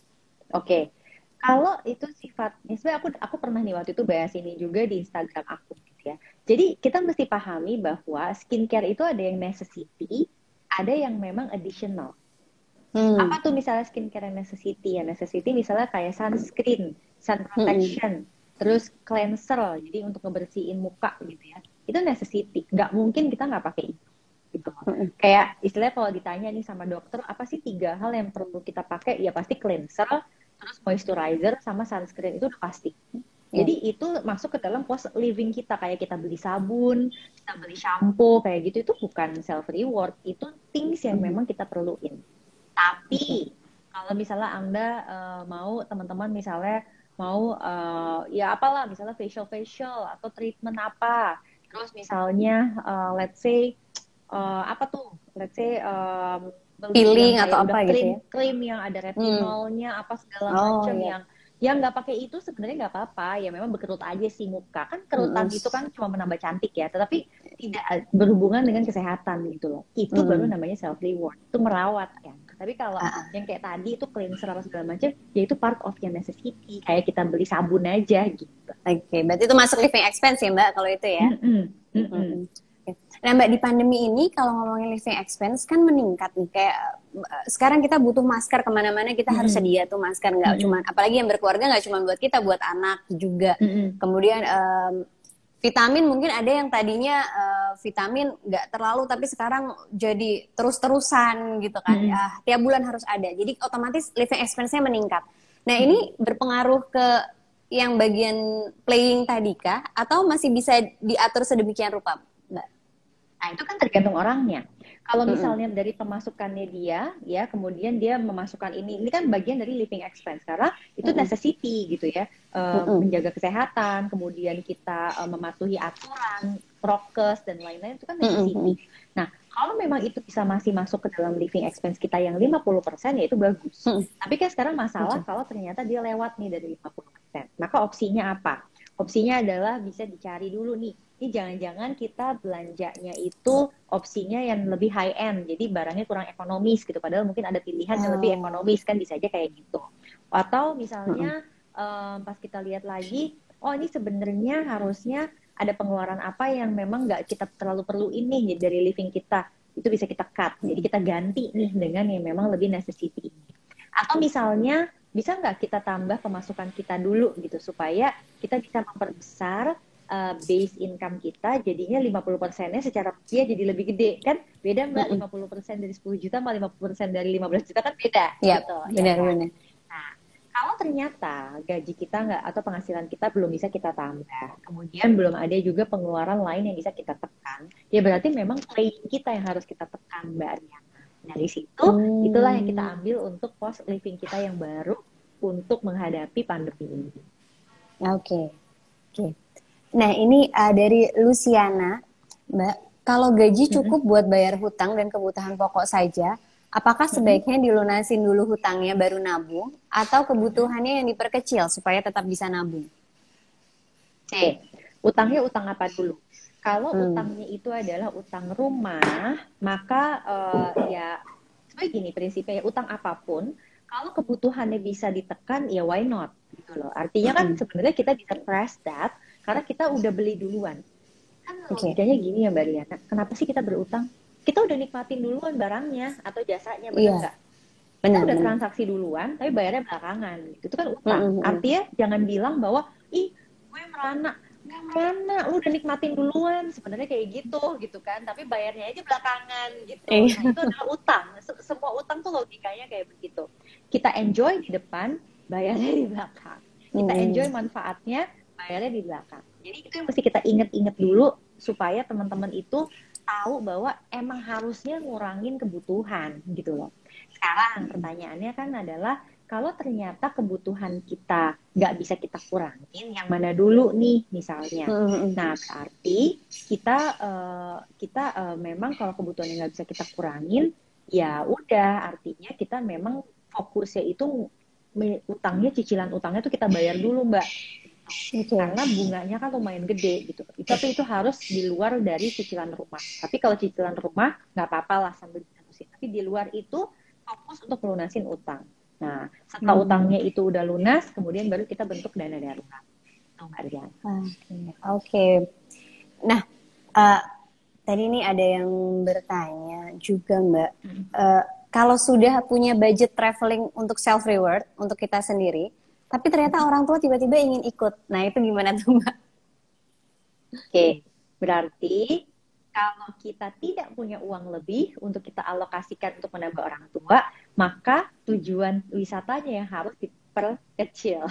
Oke, kalau itu sifatnya, sebenarnya aku pernah nih waktu itu bahas ini juga di Instagram aku gitu ya. Jadi kita mesti pahami bahwa skincare itu ada yang necessity, ada yang memang additional. Hmm. Apa tuh misalnya skincare yang necessity? Ya necessity misalnya kayak sunscreen, sun Hmm. protection, terus cleanser, jadi untuk ngebersihin muka gitu ya. Itu necessity. Nggak mungkin kita nggak pakai itu. Gitu. Hmm. Kayak istilahnya kalau ditanya nih sama dokter, apa sih 3 hal yang perlu kita pakai? Ya pasti cleanser, terus moisturizer, sama sunscreen. Itu udah pasti. Ya. Jadi itu masuk ke dalam cost living kita. Kayak kita beli sabun, kita beli shampoo, kayak gitu. Itu bukan self reward. Itu things yang Hmm. memang kita perluin. Oke. Tapi kalau misalnya Anda mau teman-teman misalnya mau ya apalah misalnya facial atau treatment apa. Terus misalnya let's say apa tuh? Let's say beli yang Peeling atau kayak udah apa gitu ya. krim yang ada Hmm. retinolnya apa segala Oh macam ya. yang nggak pakai itu sebenarnya nggak apa-apa ya memang berkerut aja sih muka kan Hmm. kerutan itu kan cuma menambah cantik ya tetapi tidak berhubungan dengan kesehatan gitu loh itu baru Hmm. namanya self reward itu merawat kan tapi kalau Ah, ah. yang kayak tadi itu cleanser apa segala macam ya itu part of your necessity kayak kita beli sabun aja gitu. Oke, berarti itu masuk living expense ya Mbak kalau itu ya. Mm-mm, mm-mm, Mm-mm. Oke. Nah Mbak di pandemi ini kalau ngomongin living expense kan meningkat nih kayak sekarang kita butuh masker kemana-mana kita harus mm-mm, sedia tuh masker nggak cuma mm-mm, apalagi yang berkeluarga nggak cuma buat kita buat anak juga. mm-mm, Kemudian vitamin mungkin ada yang tadinya vitamin nggak terlalu tapi sekarang jadi terus-terusan gitu kan. mm-mm. Tiap bulan harus ada. Jadi otomatis living expense-nya meningkat. Nah ini berpengaruh ke yang bagian playing tadi kah? Atau masih bisa diatur sedemikian rupa, Mbak? Nah, itu kan tergantung orangnya. Kalau Mm-mm. misalnya dari pemasukannya dia, ya kemudian dia memasukkan ini kan bagian dari living expense karena itu Mm-mm. necessity gitu ya, Mm-mm. menjaga kesehatan, kemudian kita mematuhi aturan, prokes dan lain-lain itu kan necessity. Mm-mm. Nah, kalau memang itu bisa masih masuk ke dalam living expense kita yang 50% ya itu bagus. Mm-mm. Tapi kan sekarang masalah Oke. kalau ternyata dia lewat nih dari 50%. Maka opsinya apa? Opsinya adalah bisa dicari dulu nih ini jangan-jangan kita belanjanya itu opsinya yang lebih high end, jadi barangnya kurang ekonomis gitu. Padahal mungkin ada pilihan yang lebih Oh. ekonomis kan bisa aja kayak gitu. Atau Mm-mm. misalnya pas kita lihat lagi, oh ini sebenarnya harusnya ada pengeluaran apa yang memang nggak kita terlalu perlu ini dari living kita, itu bisa kita cut. Jadi kita ganti nih dengan yang memang lebih necessity. Atau misalnya bisa nggak kita tambah pemasukan kita dulu gitu supaya kita bisa memperbesar base income kita jadinya 50%-nya secara rupiah jadi lebih gede kan beda mbak Mm-mm. 50% dari 10 juta sama 50% dari 15 juta kan beda Yap, gitu ya kan. benar-benar. Nah kalau ternyata gaji kita nggak atau penghasilan kita belum bisa kita tambah kemudian belum ada juga pengeluaran lain yang bisa kita tekan ya berarti memang pay kita yang harus kita tekan mbak Arya. Dari situ itulah yang kita Hmm. ambil untuk cost living kita yang baru untuk menghadapi pandemi ini. Oke. Oke. Nah, ini dari Luciana, Mbak. Kalau gaji Mm-mm. cukup buat bayar hutang dan kebutuhan pokok saja, apakah Mm-mm. sebaiknya dilunasin dulu hutangnya baru nabung, atau kebutuhannya yang diperkecil supaya tetap bisa nabung? C. Utangnya utang apa dulu? Kalau Hmm. utangnya itu adalah utang rumah, maka ya sebenarnya gini prinsipnya ya utang apapun, kalau kebutuhannya bisa ditekan ya why not gitu loh. Artinya kan Hmm. sebenarnya kita bisa trust that karena kita udah beli duluan. Kan Oke. logikanya gini ya Mbak Riana, kenapa sih kita berutang? Kita udah nikmatin duluan barangnya atau jasanya, bener Iya, nggak? Kita udah benar. transaksi duluan, tapi bayarnya belakangan. Itu kan utang. Artinya jangan bilang bahwa, ih, gue merana. Nggak merana, lu udah nikmatin duluan. Sebenarnya kayak gitu kan. Tapi bayarnya aja belakangan gitu. Nah, Iya. itu adalah utang. Semua utang tuh logikanya kayak begitu. Kita enjoy di depan, bayarnya di belakang. Kita enjoy manfaatnya, bayarnya di belakang. Jadi itu yang mesti kita inget-inget dulu supaya teman-teman itu tahu bahwa emang harusnya ngurangin kebutuhan gitu loh. Sekarang pertanyaannya kan adalah kalau ternyata kebutuhan kita nggak bisa kita kurangin, yang mana dulu nih misalnya. Nah berarti kita memang kalau kebutuhan yang nggak bisa kita kurangin, ya udah artinya kita memang fokusnya itu utangnya, cicilan utangnya tuh kita bayar dulu Mbak. Karena bunganya kan lumayan gede gitu. Tapi itu harus di luar dari cicilan rumah. Tapi kalau cicilan rumah nggak apa-apa lah sambil diterusin. Tapi di luar itu fokus untuk melunasin utang. Nah, setelah utangnya itu udah lunas, kemudian baru kita bentuk dana darurat. Itu Mbak Rian. Oke. Nah, tadi ini ada yang bertanya juga Mbak. Kalau sudah punya budget traveling untuk self reward untuk kita sendiri, tapi ternyata orang tua tiba-tiba ingin ikut. Nah, itu gimana tuh Mbak? Oke, berarti kalau kita tidak punya uang lebih untuk kita alokasikan untuk menambah orang tua, maka tujuan wisatanya yang harus diperkecil.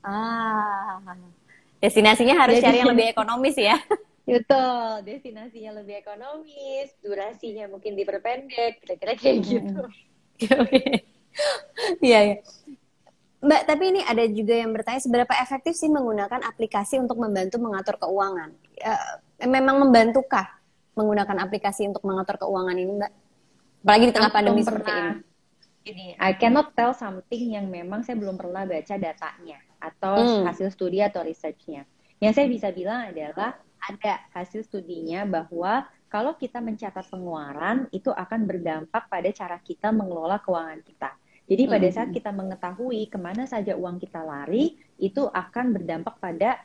Destinasinya harus Jadi cari yang lebih ekonomis ya. betul, destinasinya lebih ekonomis, durasinya mungkin diperpendek, kira-kira kayak gitu. Oke. Iya, ya. Mbak, tapi ini ada juga yang bertanya seberapa efektif sih menggunakan aplikasi untuk membantu mengatur keuangan? Memang membantukah menggunakan aplikasi untuk mengatur keuangan ini, Mbak? Apalagi di tengah pandemi seperti ini. Ini, I cannot tell something yang memang saya belum pernah baca datanya atau hasil studi atau researchnya. Yang saya bisa bilang adalah ada hasil studinya bahwa kalau kita mencatat pengeluaran itu akan berdampak pada cara kita mengelola keuangan kita. Jadi pada saat kita mengetahui kemana saja uang kita lari, itu akan berdampak pada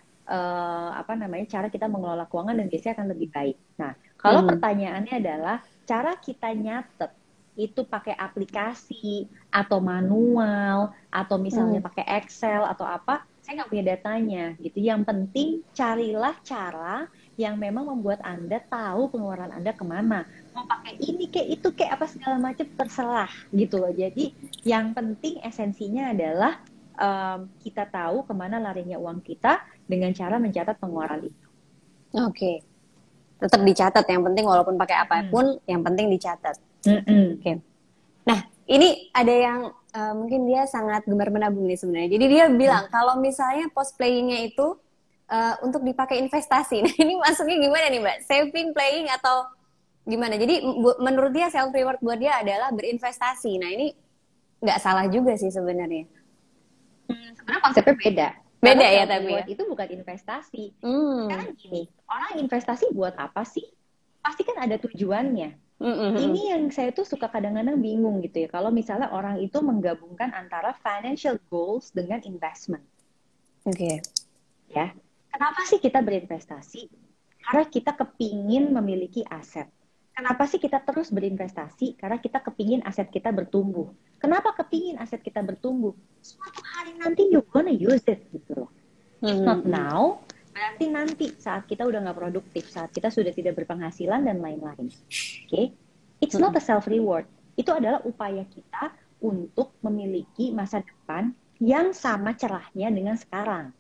cara kita mengelola keuangan dan biasanya akan lebih baik. Nah, kalau pertanyaannya adalah cara kita nyatet itu pakai aplikasi atau manual atau misalnya pakai Excel atau apa, saya nggak punya datanya gitu. Yang penting carilah cara yang memang membuat Anda tahu pengeluaran Anda kemana. Mau pakai ini kayak itu kayak apa segala macam terserah gitu loh. Jadi yang penting esensinya adalah kita tahu kemana larinya uang kita dengan cara mencatat pengeluaran itu. Oke. Tetap dicatat, yang penting walaupun pakai apapun, yang penting dicatat. Oke. Nah, ini ada yang mungkin dia sangat gemar menabung nih sebenarnya. Jadi dia bilang kalau misalnya post playing-nya itu untuk dipakai investasi. Nah, ini masuknya gimana nih, Mbak? Saving, playing atau gimana? Jadi menurut dia self reward buat dia adalah berinvestasi. Nah, ini nggak salah juga sih sebenarnya. Sebenarnya konsepnya beda. Beda ya tapi ya. Itu bukan investasi. Karena gini, orang investasi buat apa sih? Pasti kan ada tujuannya. Ini yang saya tuh suka kadang-kadang bingung gitu ya. Kalau misalnya orang itu menggabungkan antara financial goals dengan investment. Oke. Ya, kenapa sih kita berinvestasi? Karena kita kepingin memiliki aset. Kenapa sih kita terus berinvestasi? Karena kita kepingin aset kita bertumbuh. Kenapa kepingin aset kita bertumbuh? Suatu hari nanti you're gonna use it gitu loh. If not now, berarti nanti saat kita udah nggak produktif, saat kita sudah tidak berpenghasilan dan lain-lain. Oke? It's not a self reward. Itu adalah upaya kita untuk memiliki masa depan yang sama cerahnya dengan sekarang.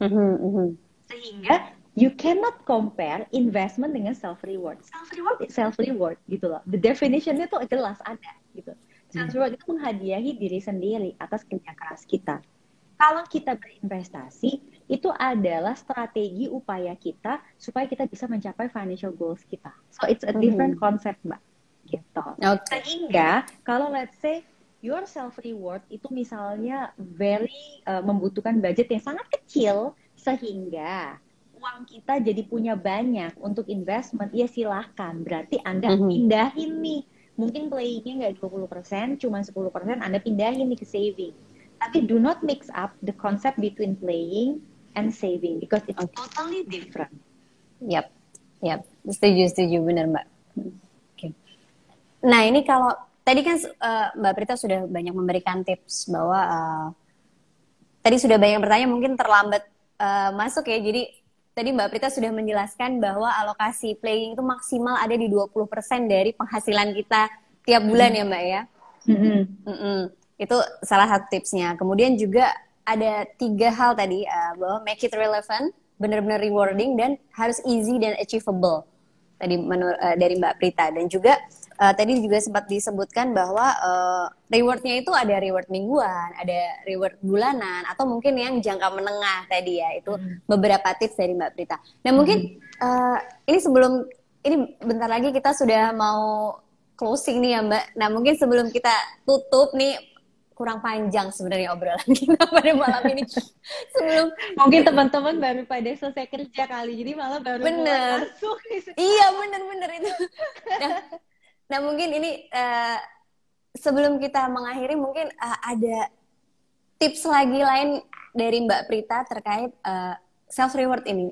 Sehingga you cannot compare investment dengan self reward. Self reward is self reward gitu loh. The definitionnya tuh jelas ada gitu. Self reward itu menghadiahi diri sendiri atas kerja keras kita. Kalau kita berinvestasi, itu adalah strategi upaya kita supaya kita bisa mencapai financial goals kita. So it's a different concept, Mbak. Gitu. Sehingga kalau let's say your self reward itu misalnya membutuhkan budget yang sangat kecil, sehingga uang kita jadi punya banyak untuk investment, ya silahkan. Berarti Anda pindahin nih. Mungkin playing-nya nggak 20%, cuma 10% Anda pindahin nih ke saving. Tapi do not mix up the concept between playing and saving because it's totally different. Yap. Setuju benar Mbak. Okay. Nah ini kalau tadi kan Mbak Prita sudah banyak memberikan tips bahwa tadi sudah banyak bertanya mungkin terlambat masuk ya. Jadi tadi Mbak Prita sudah menjelaskan bahwa alokasi playing itu maksimal ada di 20% dari penghasilan kita tiap bulan ya Mbak ya. Itu salah satu tipsnya. Kemudian juga ada 3 hal tadi bahwa make it relevant, benar-benar rewarding dan harus easy dan achievable. Tadi dari Mbak Prita dan juga tadi juga sempat disebutkan bahwa rewardnya itu ada reward mingguan, ada reward bulanan atau mungkin yang jangka menengah tadi ya. Itu beberapa tips dari Mbak Prita. Nah mungkin ini bentar lagi kita sudah mau closing nih ya Mbak. Nah mungkin sebelum kita tutup nih, kurang panjang sebenarnya obrolan kita pada malam ini. Sebelum mungkin teman-teman baru pada selesai kerja kali, jadi malah baru bener masuk. Iya bener itu. Nah mungkin ini sebelum kita mengakhiri mungkin ada tips lagi lain dari Mbak Prita terkait self reward ini.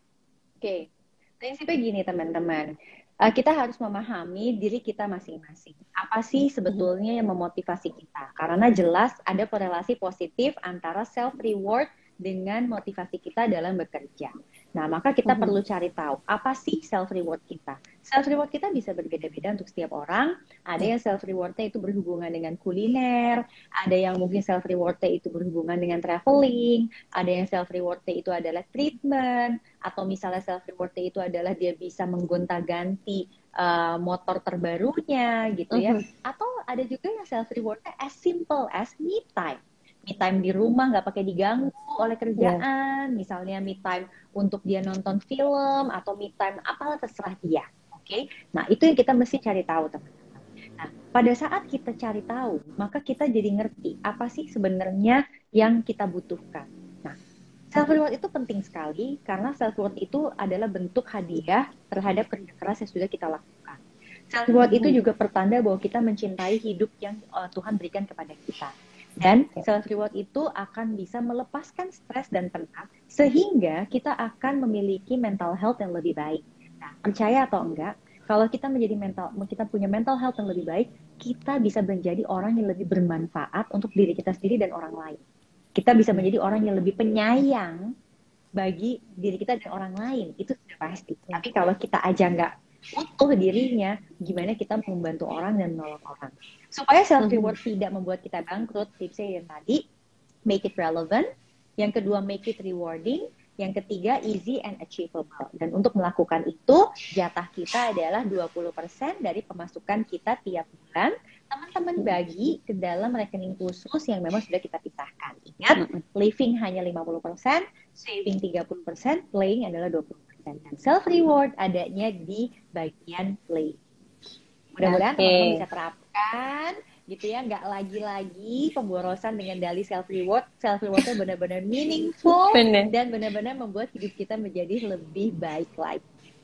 Oke, prinsipnya gini teman-teman. Kita harus memahami diri kita masing-masing. Apa sih sebetulnya yang memotivasi kita? Karena jelas ada korelasi positif antara self-reward dengan motivasi kita dalam bekerja. Nah, maka kita perlu cari tahu, apa sih self-reward kita? Self-reward kita bisa berbeda-beda untuk setiap orang. Ada yang self-rewardnya itu berhubungan dengan kuliner, ada yang mungkin self-rewardnya itu berhubungan dengan traveling, ada yang self-rewardnya itu adalah treatment, atau misalnya self-rewardnya itu adalah dia bisa menggonta-ganti motor terbarunya gitu ya. Atau ada juga yang self-rewardnya as simple as me time. Me time di rumah nggak pakai diganggu oleh kerjaan, misalnya me time untuk dia nonton film atau me time apalah terserah dia, oke? Nah itu yang kita mesti cari tahu teman-teman. Nah pada saat kita cari tahu, maka kita jadi ngerti apa sih sebenarnya yang kita butuhkan. Nah self reward itu penting sekali karena self reward itu adalah bentuk hadiah terhadap kerja keras yang sudah kita lakukan. Self reward itu juga pertanda bahwa kita mencintai hidup yang Tuhan berikan kepada kita. Dan self-reward itu akan bisa melepaskan stres dan penat, sehingga kita akan memiliki mental health yang lebih baik. Nah, percaya atau enggak, kalau kita punya mental health yang lebih baik, kita bisa menjadi orang yang lebih bermanfaat untuk diri kita sendiri dan orang lain. Kita bisa menjadi orang yang lebih penyayang bagi diri kita dan orang lain, itu sudah pasti. Tapi kalau kita aja nggak utuh dirinya, gimana kita membantu orang dan menolong orang. Supaya self-reward tidak membuat kita bangkrut, tipsnya yang tadi, make it relevant. Yang kedua, make it rewarding. Yang ketiga, easy and achievable. Dan untuk melakukan itu, jatah kita adalah 20% dari pemasukan kita tiap bulan. Teman-teman bagi ke dalam rekening khusus yang memang sudah kita pisahkan. Ingat, living hanya 50%, saving 30%, playing adalah 20%. Dan self-reward adanya di bagian play. Mudah-mudahan teman-teman bisa terapkan gitu ya, nggak lagi-lagi pemborosan dengan dalih self-rewardnya benar-benar meaningful dan benar-benar membuat hidup kita menjadi lebih baik lagi.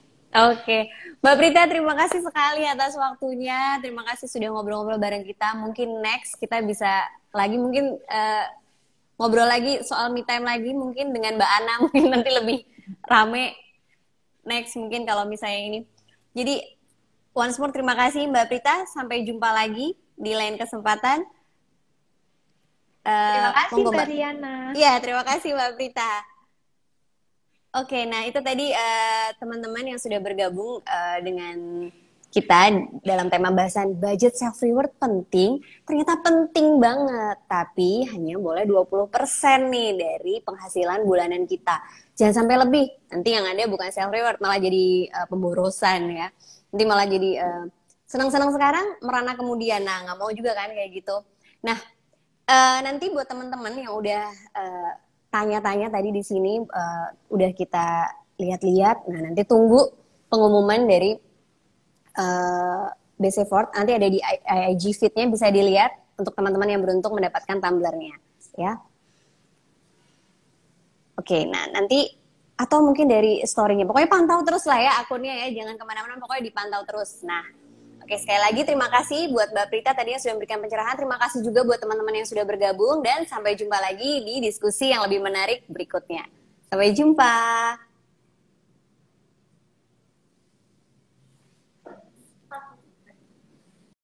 Oke, Mbak Prita terima kasih sekali atas waktunya, terima kasih sudah ngobrol-ngobrol bareng kita. Mungkin next kita bisa lagi mungkin ngobrol lagi soal me time lagi mungkin dengan Mbak Ana, mungkin nanti lebih rame next mungkin kalau misalnya ini. Jadi once more terima kasih Mbak Prita, sampai jumpa lagi di lain kesempatan. Terima kasih Mbak Riana. Iya, terima kasih Mbak Prita. Oke, nah itu tadi teman-teman yang sudah bergabung dengan kita dalam tema bahasan budget self reward penting. Ternyata penting banget, tapi hanya boleh 20% nih dari penghasilan bulanan kita. Jangan sampai lebih. Nanti yang ada bukan self reward malah jadi pemborosan ya. Nanti malah jadi senang-senang sekarang, merana kemudian. Nah, nggak mau juga kan kayak gitu. Nah, nanti buat teman-teman yang udah tanya-tanya tadi di sini, udah kita lihat-lihat. Nah, nanti tunggu pengumuman dari BC Ford. Nanti ada di IG feed-nya, bisa dilihat untuk teman-teman yang beruntung mendapatkan tumblernya. Ya. Oke, nah nanti atau mungkin dari story-nya. Pokoknya pantau terus lah ya akunnya ya, jangan kemana-mana, pokoknya dipantau terus. Nah, oke, sekali lagi terima kasih buat Mbak Prita tadi yang sudah memberikan pencerahan. Terima kasih juga buat teman-teman yang sudah bergabung dan sampai jumpa lagi di diskusi yang lebih menarik berikutnya. Sampai jumpa.